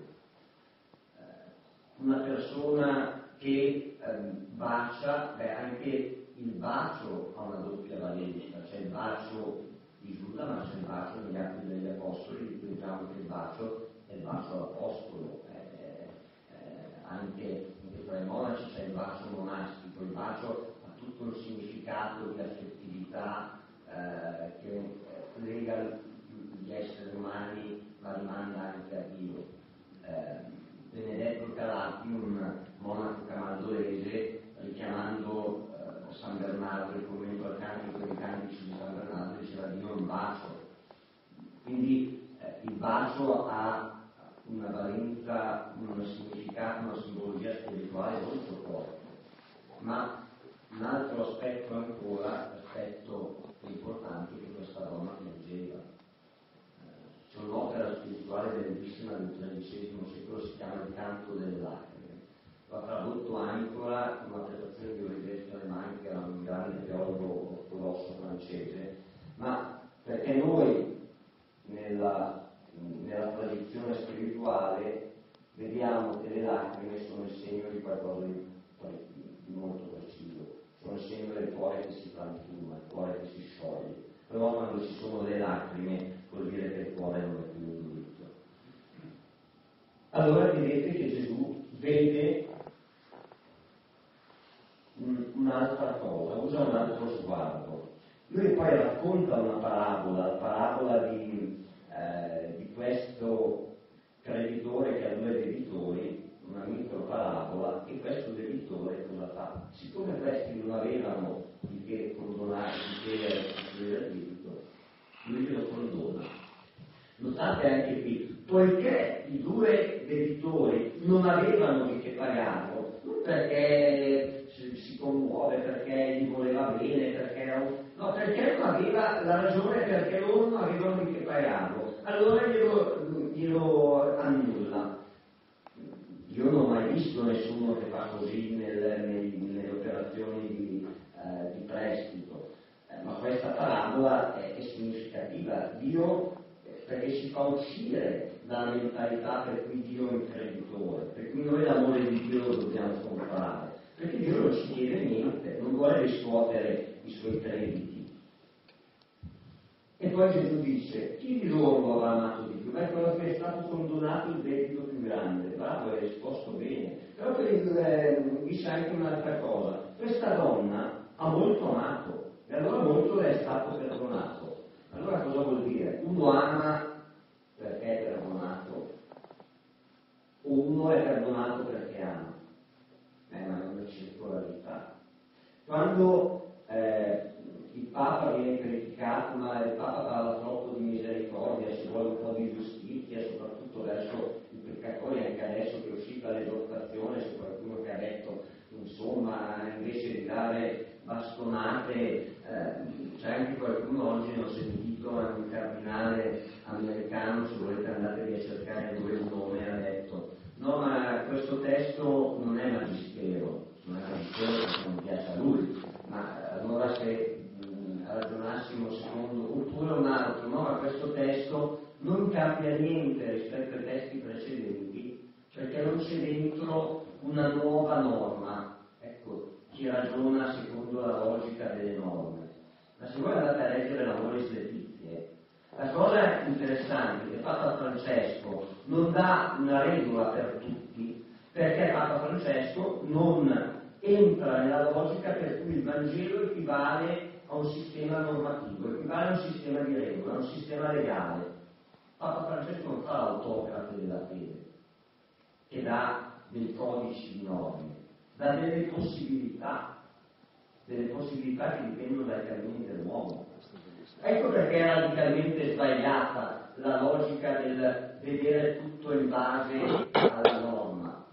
Una persona che ehm, bacia, beh, anche il bacio ha una doppia valenza, c'è il bacio di Giuda, ma c'è il bacio degli atti degli apostoli, diciamo che il bacio è il bacio all'apostolo, eh, eh, anche, anche tra i monaci c'è il bacio monastico, il bacio ha tutto un significato di affettività eh, che lega gli esseri umani, ma rimanda anche a Dio. Eh, Benedetto Calati, un monaco camaldolese, richiamando eh, San Bernardo, il commento al cantico dei cantici di San Bernardo, diceva Dio un bacio. Quindi eh, il bacio ha una valenza, un significato, una simbologia spirituale molto forte. Ma un altro aspetto ancora, aspetto importante, che questa donna piangeva. C'è un'opera spirituale bellissima del tredicesimo secolo, si chiama Il canto delle lacrime. L'ha tradotto Ancora, una traduzione di Olivier Clément, che era un grande teologo ortodosso francese, ma perché noi nella, nella tradizione spirituale vediamo che le lacrime sono il segno di qualcosa di, di molto preciso, sono il segno del cuore che si frantuma, il cuore che si scioglie. Però quando ci sono le lacrime vuol dire che il cuore non è più indurito. Allora vedete che Gesù vede un, un'altra cosa, usa un altro sguardo. Lui poi racconta una parabola, la parabola di, eh, di questo creditore che ha due debitori, una micro parabola, e questo debitore cosa fa? Siccome questi non avevano di che condonare, di che avere il debito, lui lo condona. Notate anche qui, poiché i due debitori non avevano di che pagarlo, non perché si, si commuove, perché gli voleva bene, perché non, no, perché non aveva la ragione, perché loro non avevano di che pagarlo, allora glielo, glielo annulla. Io non ho mai visto nessuno che fa così nel, nel, nelle operazioni di, eh, di prestito, eh, ma questa parabola è, è significativa. Dio, eh, perché si fa uscire dalla mentalità per cui Dio è un creditore, per cui noi l'amore di Dio lo dobbiamo comprare, perché Dio non ci chiede niente, non vuole riscuotere i suoi crediti. E poi Gesù dice, chi di loro lo avrà amato di più? Beh, quello che è stato condonato il debito più grande. Bravo, hai risposto bene. Però eh, dice anche un'altra cosa. Questa donna ha molto amato, e allora molto le è stato perdonato. Allora cosa vuol dire? Uno ama perché è perdonato, o uno è perdonato perché ama. Eh, ma è una circolarità. Quando eh, il Papa viene criticato, ma il Papa parla troppo di misericordia, ci vuole un po' di giustizia, soprattutto verso i peccatori, anche adesso che è uscita l'esortazione, c'è qualcuno che ha detto, insomma, invece di dare bastonate, eh, c'è anche qualcuno, oggi ne ho sentito, un cardinale americano, se volete andatevi a cercare dove il nome, ha detto, no, ma questo testo non è magistero, non è magistero perché non piace a lui, ma allora se ragionassimo secondo, oppure un altro, no, ma questo testo non cambia niente rispetto ai testi precedenti, perché non c'è dentro una nuova norma. Ecco, chi ragiona secondo la logica delle norme. Ma se voi andate a leggere l'Amoris Laetitia, la cosa interessante è che Papa Francesco non dà una regola per tutti, perché Papa Francesco non entra nella logica per cui il Vangelo equivale a un sistema normativo, equivale a un sistema di regola, a un sistema legale. Papa Francesco non fa l'autocrate della fede, che dà dei codici di norme, dà delle possibilità, delle possibilità che dipendono dai cammini dell'uomo. Ecco perché è radicalmente sbagliata la logica del vedere tutto in base alla norma.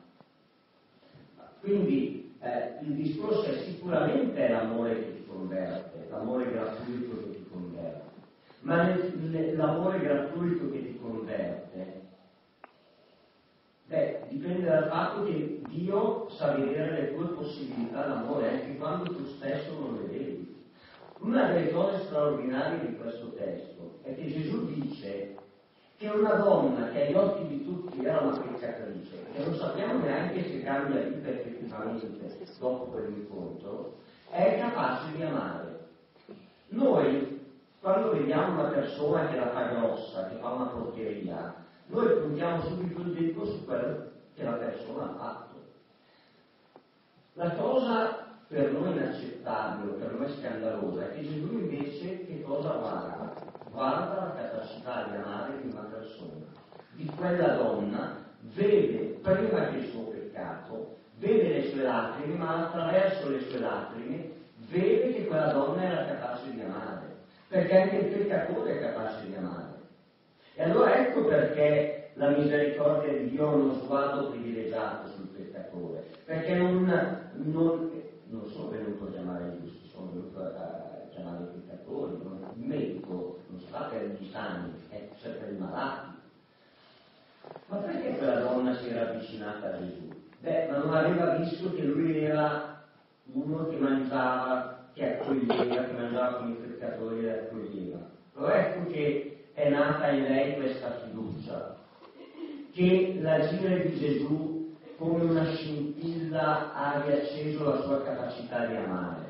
Quindi eh, il discorso è sicuramente l'amore che ti converte, l'amore gratuito che ti converte, ma nel, nel, l'amore gratuito che ti converte, beh, dipende dal fatto che Dio sa vedere le tue possibilità d'amore anche quando tu stesso non le vedi. Una delle cose straordinarie di questo testo è che Gesù dice che una donna che agli occhi di tutti era una peccatrice, che non sappiamo neanche se cambia vita effettivamente dopo quell'incontro, è capace di amare. Noi, quando vediamo una persona che la fa grossa, che fa una porcheria, noi puntiamo subito il dito su quello che la persona ha fatto. La cosa per noi inaccettabile, per noi scandalosa, è che Gesù invece che cosa guarda? Guarda la capacità di amare di una persona, di quella donna, vede prima che il suo peccato, vede le sue lacrime, ma attraverso le sue lacrime vede che quella donna era capace di amare, perché anche il peccatore è capace di amare. E allora ecco perché la misericordia di Dio ha uno sguardo privilegiato sul peccatore, perché non, non, non sono venuto a chiamare i giusti, sono venuto a chiamare i peccatori, non, il medico non sta per i sani, è per i malati. Ma perché quella donna si era avvicinata a Gesù? Beh, ma non aveva visto che lui era uno che mangiava, che accoglieva, che mangiava con i peccatori e accoglieva. Allora ecco che è nata in lei questa fiducia, che l'agire di Gesù come una scintilla ha riacceso la sua capacità di amare.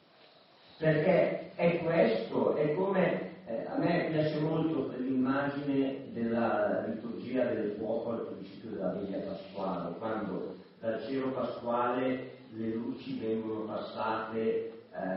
Perché è questo, è come, eh, a me piace molto l'immagine della liturgia del fuoco al principio della veglia pasquale, quando dal cielo pasquale le luci vengono passate eh,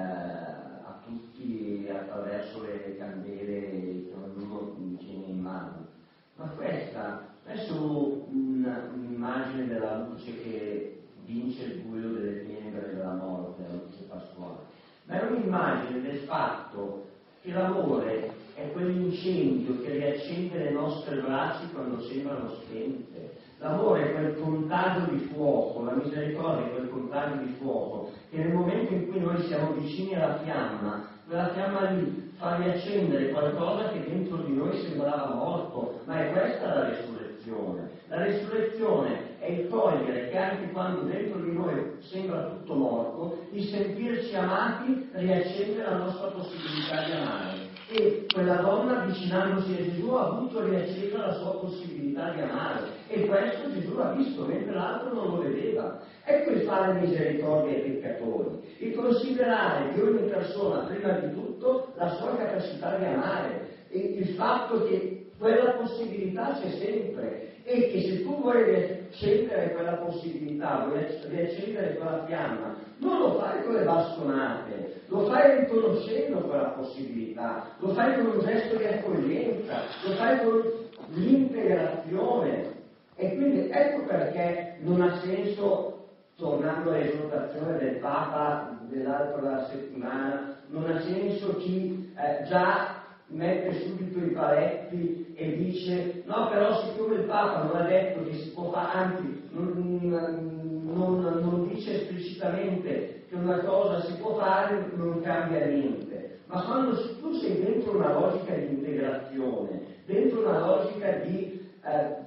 a tutti attraverso le candele che ognuno tiene in mano. Ma questa non è solo una, un'immagine della luce che vince il buio delle tenebre della morte, la luce pasquale, ma è un'immagine del fatto che l'amore è quell'incendio che riaccende le nostre braccia quando sembrano spente. L'amore è quel contagio di fuoco, la misericordia è quel contagio di fuoco che nel momento in cui noi siamo vicini alla fiamma, quella fiamma lì fa riaccendere qualcosa che dentro di noi sembrava morto, ma è questa la resurrezione. La resurrezione è il togliere che anche quando dentro di noi sembra tutto morto, il sentirci amati riaccende la nostra possibilità di amare. E quella donna, avvicinandosi a Gesù, ha avuto riaccesa la sua possibilità di amare. E questo Gesù l'ha visto, mentre l'altro non lo vedeva. Ecco il fare misericordia ai peccatori, il considerare di ogni persona, prima di tutto, la sua capacità di amare, e il fatto che quella possibilità c'è sempre, e che se tu vuoi riaccendere quella possibilità, vuoi riaccendere quella fiamma, non lo fai con le bastonate, lo fai riconoscendo quella possibilità, lo fai con un gesto di accoglienza, lo fai con l'integrazione. E quindi ecco perché non ha senso, tornando all'esortazione del Papa dell'altra settimana, non ha senso chi eh, già mette subito i paletti e dice no, però siccome il Papa non ha detto che si può fare, anzi non, non, non dice esplicitamente che una cosa si può fare, non cambia niente. Ma quando tu sei dentro una logica di integrazione, dentro una logica di eh,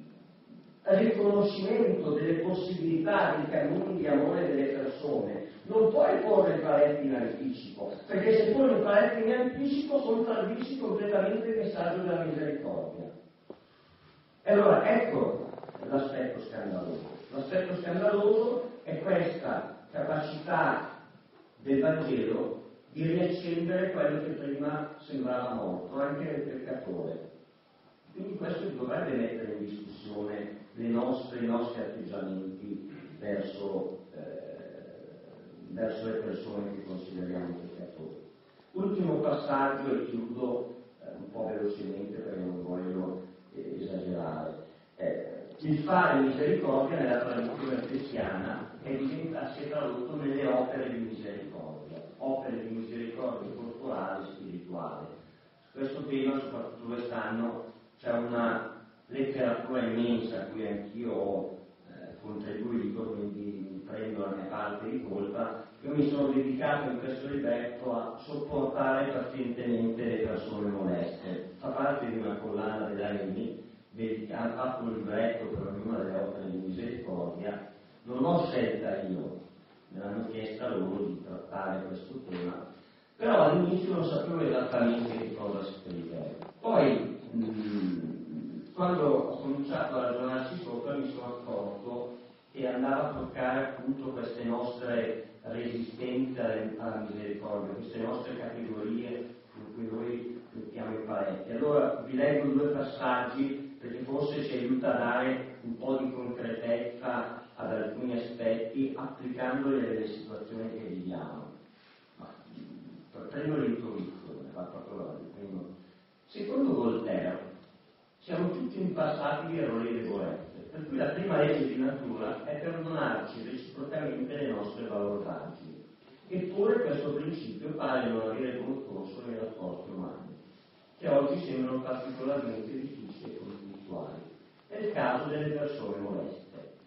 riconoscimento delle possibilità, dei cammini di amore delle persone, non puoi porre i paletti in anticipo, perché se poni i paletti in anticipo contraddici completamente il messaggio della misericordia. E allora ecco l'aspetto scandaloso. L'aspetto scandaloso è questa capacità del Vangelo di riaccendere quello che prima sembrava morto, anche nel peccatore. Quindi questo dovrebbe mettere in discussione le nostre, i nostri atteggiamenti verso, eh, verso le persone che consideriamo peccatori. Ultimo passaggio e chiudo eh, un po' velocemente perché non voglio eh, esagerare. Eh, il fare misericordia nella tradizione cristiana è diventa, si è tradotto nelle opere di misericordia, opere di misericordia corporale e spirituale. Su questo tema, soprattutto quest'anno, c'è una letteratura immensa a cui anch'io ho eh, contribuito, quindi mi prendo la mia parte di colpa. Io mi sono dedicato in questo libretto a sopportare pazientemente le persone moleste. Fa parte di una collana della Eni ha fatto un libretto per ognuna delle opere di misericordia. Non l'ho scelta io, me l'hanno chiesta loro di trattare questo tema, però all'inizio non sapevo esattamente che cosa scrivere. Poi mh, quando ho cominciato a ragionarci sopra mi sono accorto che andava a toccare appunto queste nostre resistenze alla misericordia, queste nostre categorie in cui noi mettiamo i paletti. Allora vi leggo due passaggi perché forse ci aiuta a dare un po' di concretezza ad alcuni aspetti applicandoli alle situazioni che viviamo. Prendo l'introduzione, va proprio il primo. Secondo Voltaire, siamo tutti impastati di errori e debolezze, per cui la prima legge di natura è perdonarci reciprocamente le nostre balordaggini. Eppure questo principio pare non avere concorso nei rapporti umani, che oggi sembrano particolarmente difficili e conflittuali. È il caso delle persone moleste.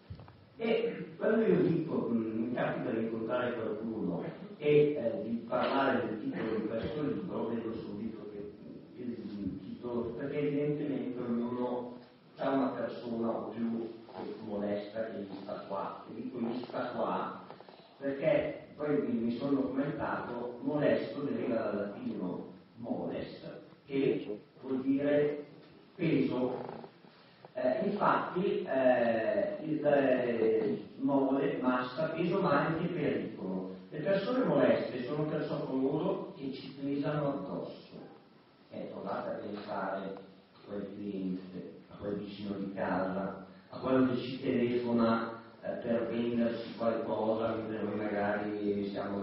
E quando io dico, mi capita di incontrare qualcuno e eh, di parlare del titolo di questo libro, vedo subito che il titolo, perché evidentemente ognuno ha una persona o più molesta che gli sta qua. E dico gli sta qua perché poi mi sono documentato, molesto deriva dal latino molest, che vuol dire peso. Eh, infatti eh, il eh, mole, massa, peso ma anche pericolo. Le persone moleste sono perciò coloro che ci pesano addosso. Eh, provate a pensare a quel cliente, a quel vicino di casa, a quello che ci telefona eh, per venderci qualcosa mentre noi magari siamo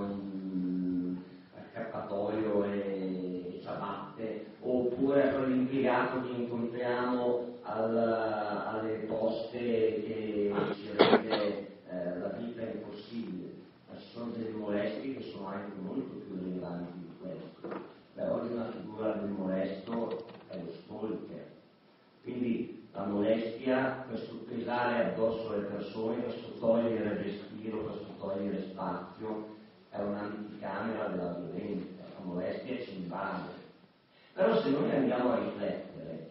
in accappatoio e ciabatte, oppure a quell'impiegato che incontriamo al, alle poste che ci rende eh, la vita impossibile. Ma ci sono delle molestie che sono anche molto più rilevanti di questo. Beh, oggi una figura del molesto è lo stalker. Quindi la molestia, questo pesare addosso alle persone, questo togliere respiro, questo togliere spazio, è un'anticamera della violenza. La molestia ci invade. Però se noi andiamo a riflettere,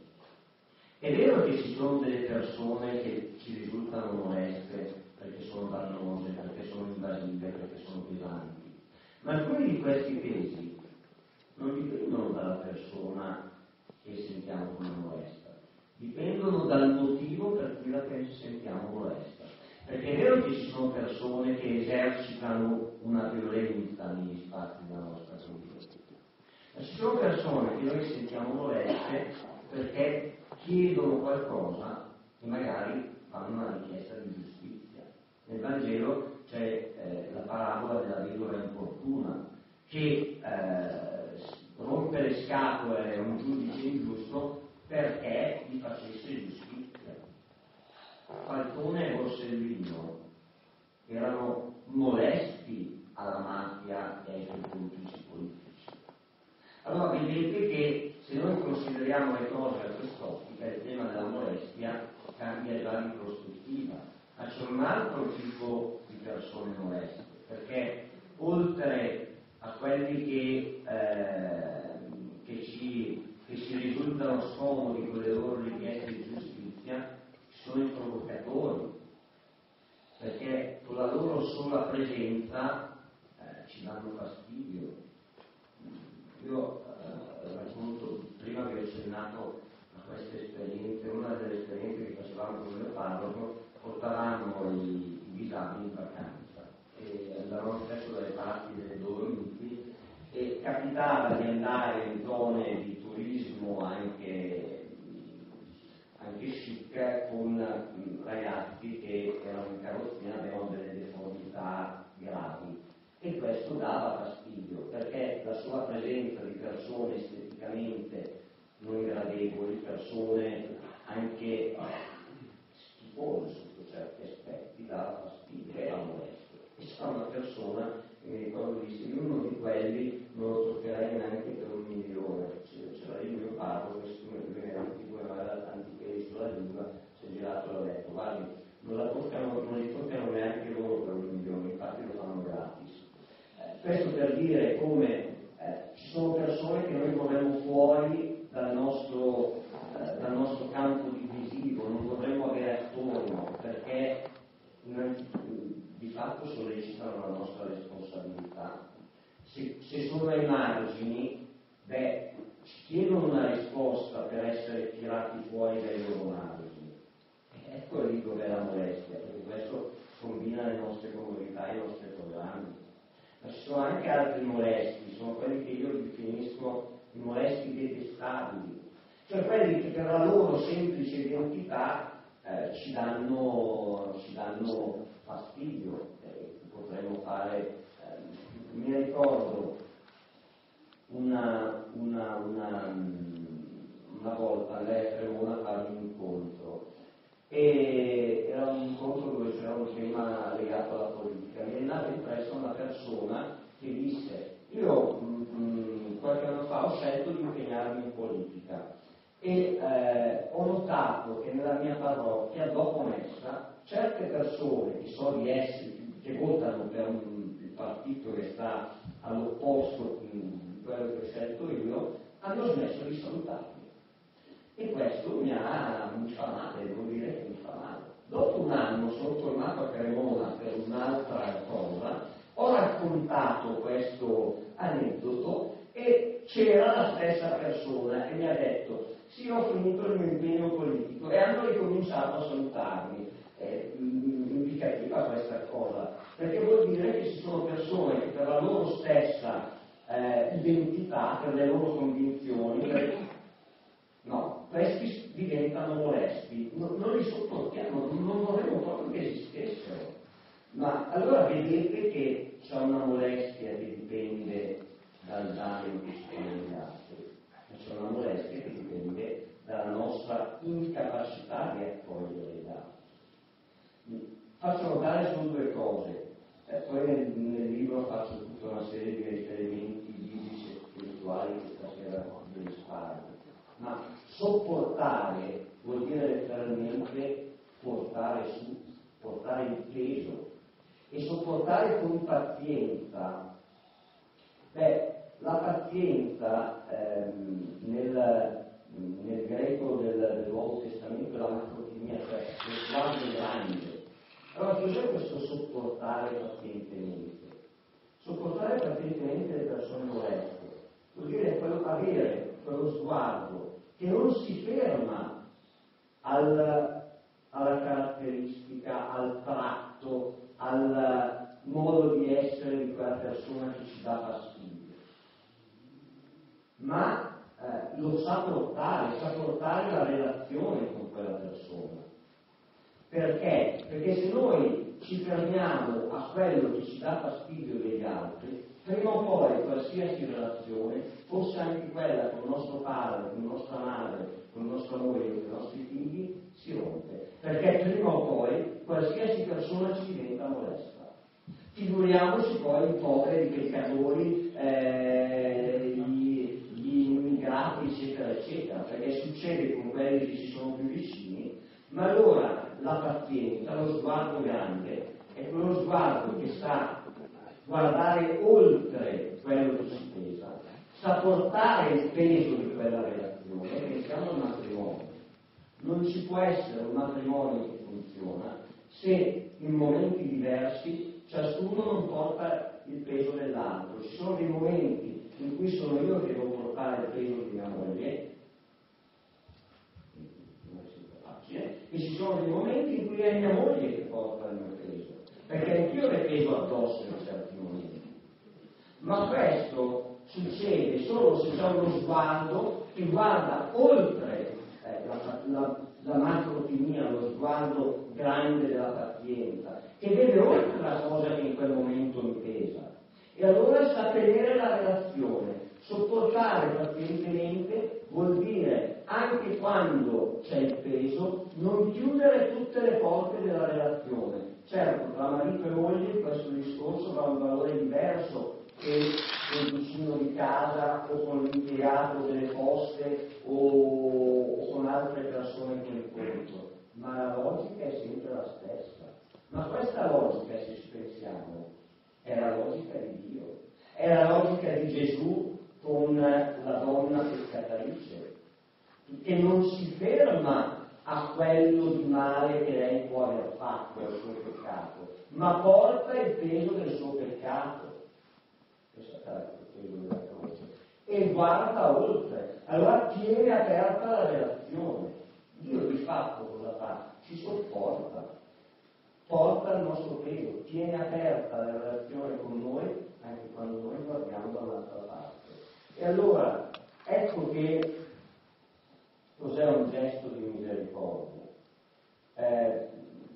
è vero che ci sono delle persone che ci risultano moleste perché sono dannose, perché sono invasive, perché sono pesanti, ma alcuni di questi pesi non dipendono dalla persona che sentiamo come molesta, dipendono dal motivo per cui la sentiamo molesta. Perché è vero che ci sono persone che esercitano una violenza negli spazi della nostra vita, ma ci sono persone che noi sentiamo moleste perché chiedono qualcosa e magari fanno una richiesta di giustizia. Nel Vangelo c'è eh, la parabola della vedova importuna che eh, rompe le scatole a un giudice ingiusto perché gli facesse giustizia. Falcone e Borsellino erano molesti alla mafia e ai suoi politici politici. Allora vedete che se noi consideriamo le cose a quest'ottica, il tema della molestia cambia già di prospettiva, ma c'è un altro tipo di persone moleste, perché oltre a quelli che, eh, che, ci, che ci risultano scomodi con le loro richieste di giustizia, ci sono i provocatori, perché con la loro sola presenza eh, ci danno fastidio. Io eh, racconto, prima vi ho accennato a queste esperienze, una delle esperienze che facevamo con il mio parroco, portavamo i, i disabili in vacanza e andavamo spesso dalle parti delle Dolomiti e capitava di andare in zone di turismo anche, anche chic con ragazzi che erano in carrozzina, avevano delle deformità gravi. E questo dava fastidio, perché la sua presenza di persone esteticamente non gradevoli, persone anche schifose sotto certi aspetti, dava fastidio, era molesto. E c'era una persona che mi ricordo disse, io uno di quelli non lo toccherei neanche per un milione. C'era il mio parroco, che siccome lui era antico e aveva tanti peli sulla lingua, si è girato e l'ha detto, guardi, non, la toccano, non li toccano neanche loro per un milione, infatti lo fanno gratis. Questo per dire come eh, ci sono persone che noi vorremmo fuori dal nostro, eh, dal nostro campo di di fatto sollecitano la nostra responsabilità. Se, se sono ai margini, beh, ci chiedono una risposta per essere tirati fuori dai loro margini. Ecco lì dove è la molestia, perché questo combina le nostre comunità e i nostri programmi. Ma ci sono anche altri molesti, sono quelli che io definisco i molesti detestabili, cioè quelli che per la loro semplice identità eh, ci, danno, ci danno fastidio. Eh, potremmo fare, eh, mi ricordo una, una, una, una volta andai a Cremona a fare un incontro, e era un incontro dove c'era un tema legato alla politica. Mi è nata impressa una persona che disse: io mh, qualche anno fa ho scelto di impegnarmi in politica e eh, ho notato che nella mia parrocchia dopo messa certe persone che so di essere, che votano per un, il partito che sta all'opposto di quello che ho scelto io, hanno smesso di salutarmi. E questo mi ha mi fa male, devo dire che mi fa male. Dopo un anno sono tornato a Cremona per un'altra cosa, ho raccontato questo aneddoto e c'era la stessa persona che mi ha detto: sì, ho finito il mio impegno politico, e hanno ricominciato a salutarmi. È indicativa questa cosa, perché vuol dire che ci sono persone che per la loro stessa eh, identità, per le loro convinzioni, per... no, questi diventano molesti, non, non li sopportiamo, non vorremmo proprio che esistessero. Ma allora vedete che c'è una molestia che dipende dal danno che ci sono gli altri, c'è una molestia che dipende dalla nostra incapacità di accogliere gli altri. Faccio notare solo due cose, eh, poi nel, nel libro faccio tutta una serie di riferimenti biblici e spirituali che stasera vi risparmio. Ma sopportare vuol dire letteralmente portare su, portare il peso, e sopportare con pazienza. Beh, la pazienza ehm, nel, nel greco del, del Nuovo Testamento è la macrotimia, cioè lo sguardo grande. Allora cos'è questo sopportare pazientemente? Sopportare pazientemente le persone moleste vuol dire quello, avere quello sguardo che non si ferma al, alla caratteristica, al tratto, al modo di essere di quella persona che ci dà fastidio, ma eh, lo sa portare, sa portare la relazione con quella persona. Perché? Perché se noi ci fermiamo a quello che ci dà fastidio degli altri, prima o poi qualsiasi relazione, fosse anche quella con il nostro padre, con la nostra madre, con la nostra moglie, con i nostri figli, si rompe. Perché prima o poi qualsiasi persona ci diventa molesta. Figuriamoci poi i poveri, i peccatori, eh, gli, gli immigrati, eccetera, eccetera, perché succede con quelli che ci sono più vicini. Ma allora la pazienza, lo sguardo grande, è quello sguardo che sa guardare oltre quello che ci pesa, sa portare il peso di quella relazione. Pensiamo al matrimonio. Non ci può essere un matrimonio che funziona se in momenti diversi ciascuno non porta il peso dell'altro. Ci sono dei momenti in cui sono io che devo portare il peso di mia moglie, non è sempre facile, e ci sono dei momenti in cui è mia moglie che porta il mio peso, perché anch'io le peso addosso in certi momenti. Ma questo succede solo se c'è uno sguardo che guarda oltre eh, la, la, la macrotimia, lo sguardo grande della pazienza, che vede oltre la cosa che in quel momento mi pesa. E allora sa tenere la relazione. Sopportare pazientemente vuol dire, anche quando c'è il peso, non chiudere tutte le porte della relazione. Certo, tra marito e moglie questo discorso va a un valore diverso che con il vicino di casa o con l'impiegato delle poste o, o con altre persone che incontro, ma la logica è sempre la stessa. Ma questa logica, se ci pensiamo, è la logica di Dio, è la logica di Gesù con la donna peccatrice, che non si ferma a quello di male che lei può aver fatto, al suo peccato, ma porta il peso del suo peccato. Questo è il peso della croce. E guarda oltre. Allora tiene aperta la relazione. Dio di fatto cosa fa? Ci sopporta, porta il nostro peso, tiene aperta la relazione con noi anche quando noi guardiamo dall'altra parte. E allora ecco che cos'è un gesto di misericordia. Eh,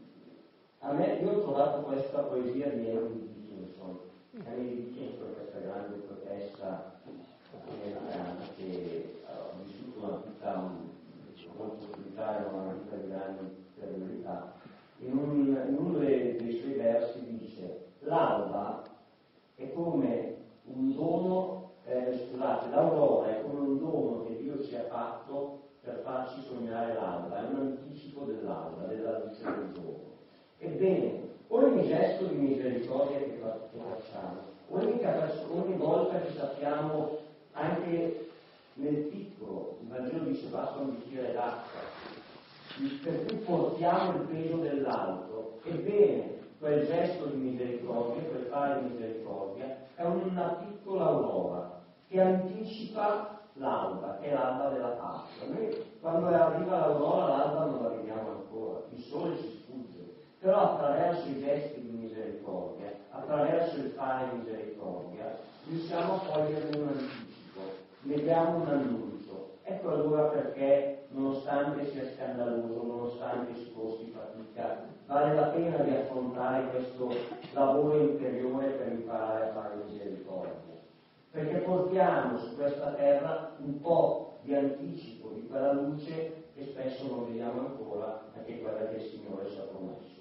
a me, io ho trovato questa poesia di Henry Dickinson, Henry Dickinson, questa grande poetessa americana che ha vissuto una vita molto solitaria, ma una vita di grande interiorità. In, un, in uno dei, dei suoi versi dice: l'alba è come un dono, eh, scusate, l'aurora è come un dono che Dio ci ha fatto per farci sognare l'alba, è un anticipo dell'alba, della luce del giorno. Ebbene, ogni gesto di misericordia che facciamo, ogni, ogni volta che sappiamo anche nel piccolo, il Vangelo dice basta un bicchiere d'acqua, per cui portiamo il peso dell'altro, ebbene, quel gesto di misericordia, quel fare di misericordia, è una piccola aurora che anticipa l'alba, che è l'alba della Pasqua. Noi quando arriva l'aurora, l'alba non la vediamo ancora, il sole ci sfugge, però attraverso i gesti di misericordia, attraverso il fare misericordia, riusciamo a cogliere un anticipo, ne diamo un annuncio. Ecco allora perché, nonostante sia scandaloso, nonostante si costi fatica, vale la pena di affrontare questo lavoro interiore per imparare a fare misericordia. Perché portiamo su questa terra un po' di anticipo di quella luce che spesso non vediamo ancora, ma che è quella che il Signore ci ha promesso.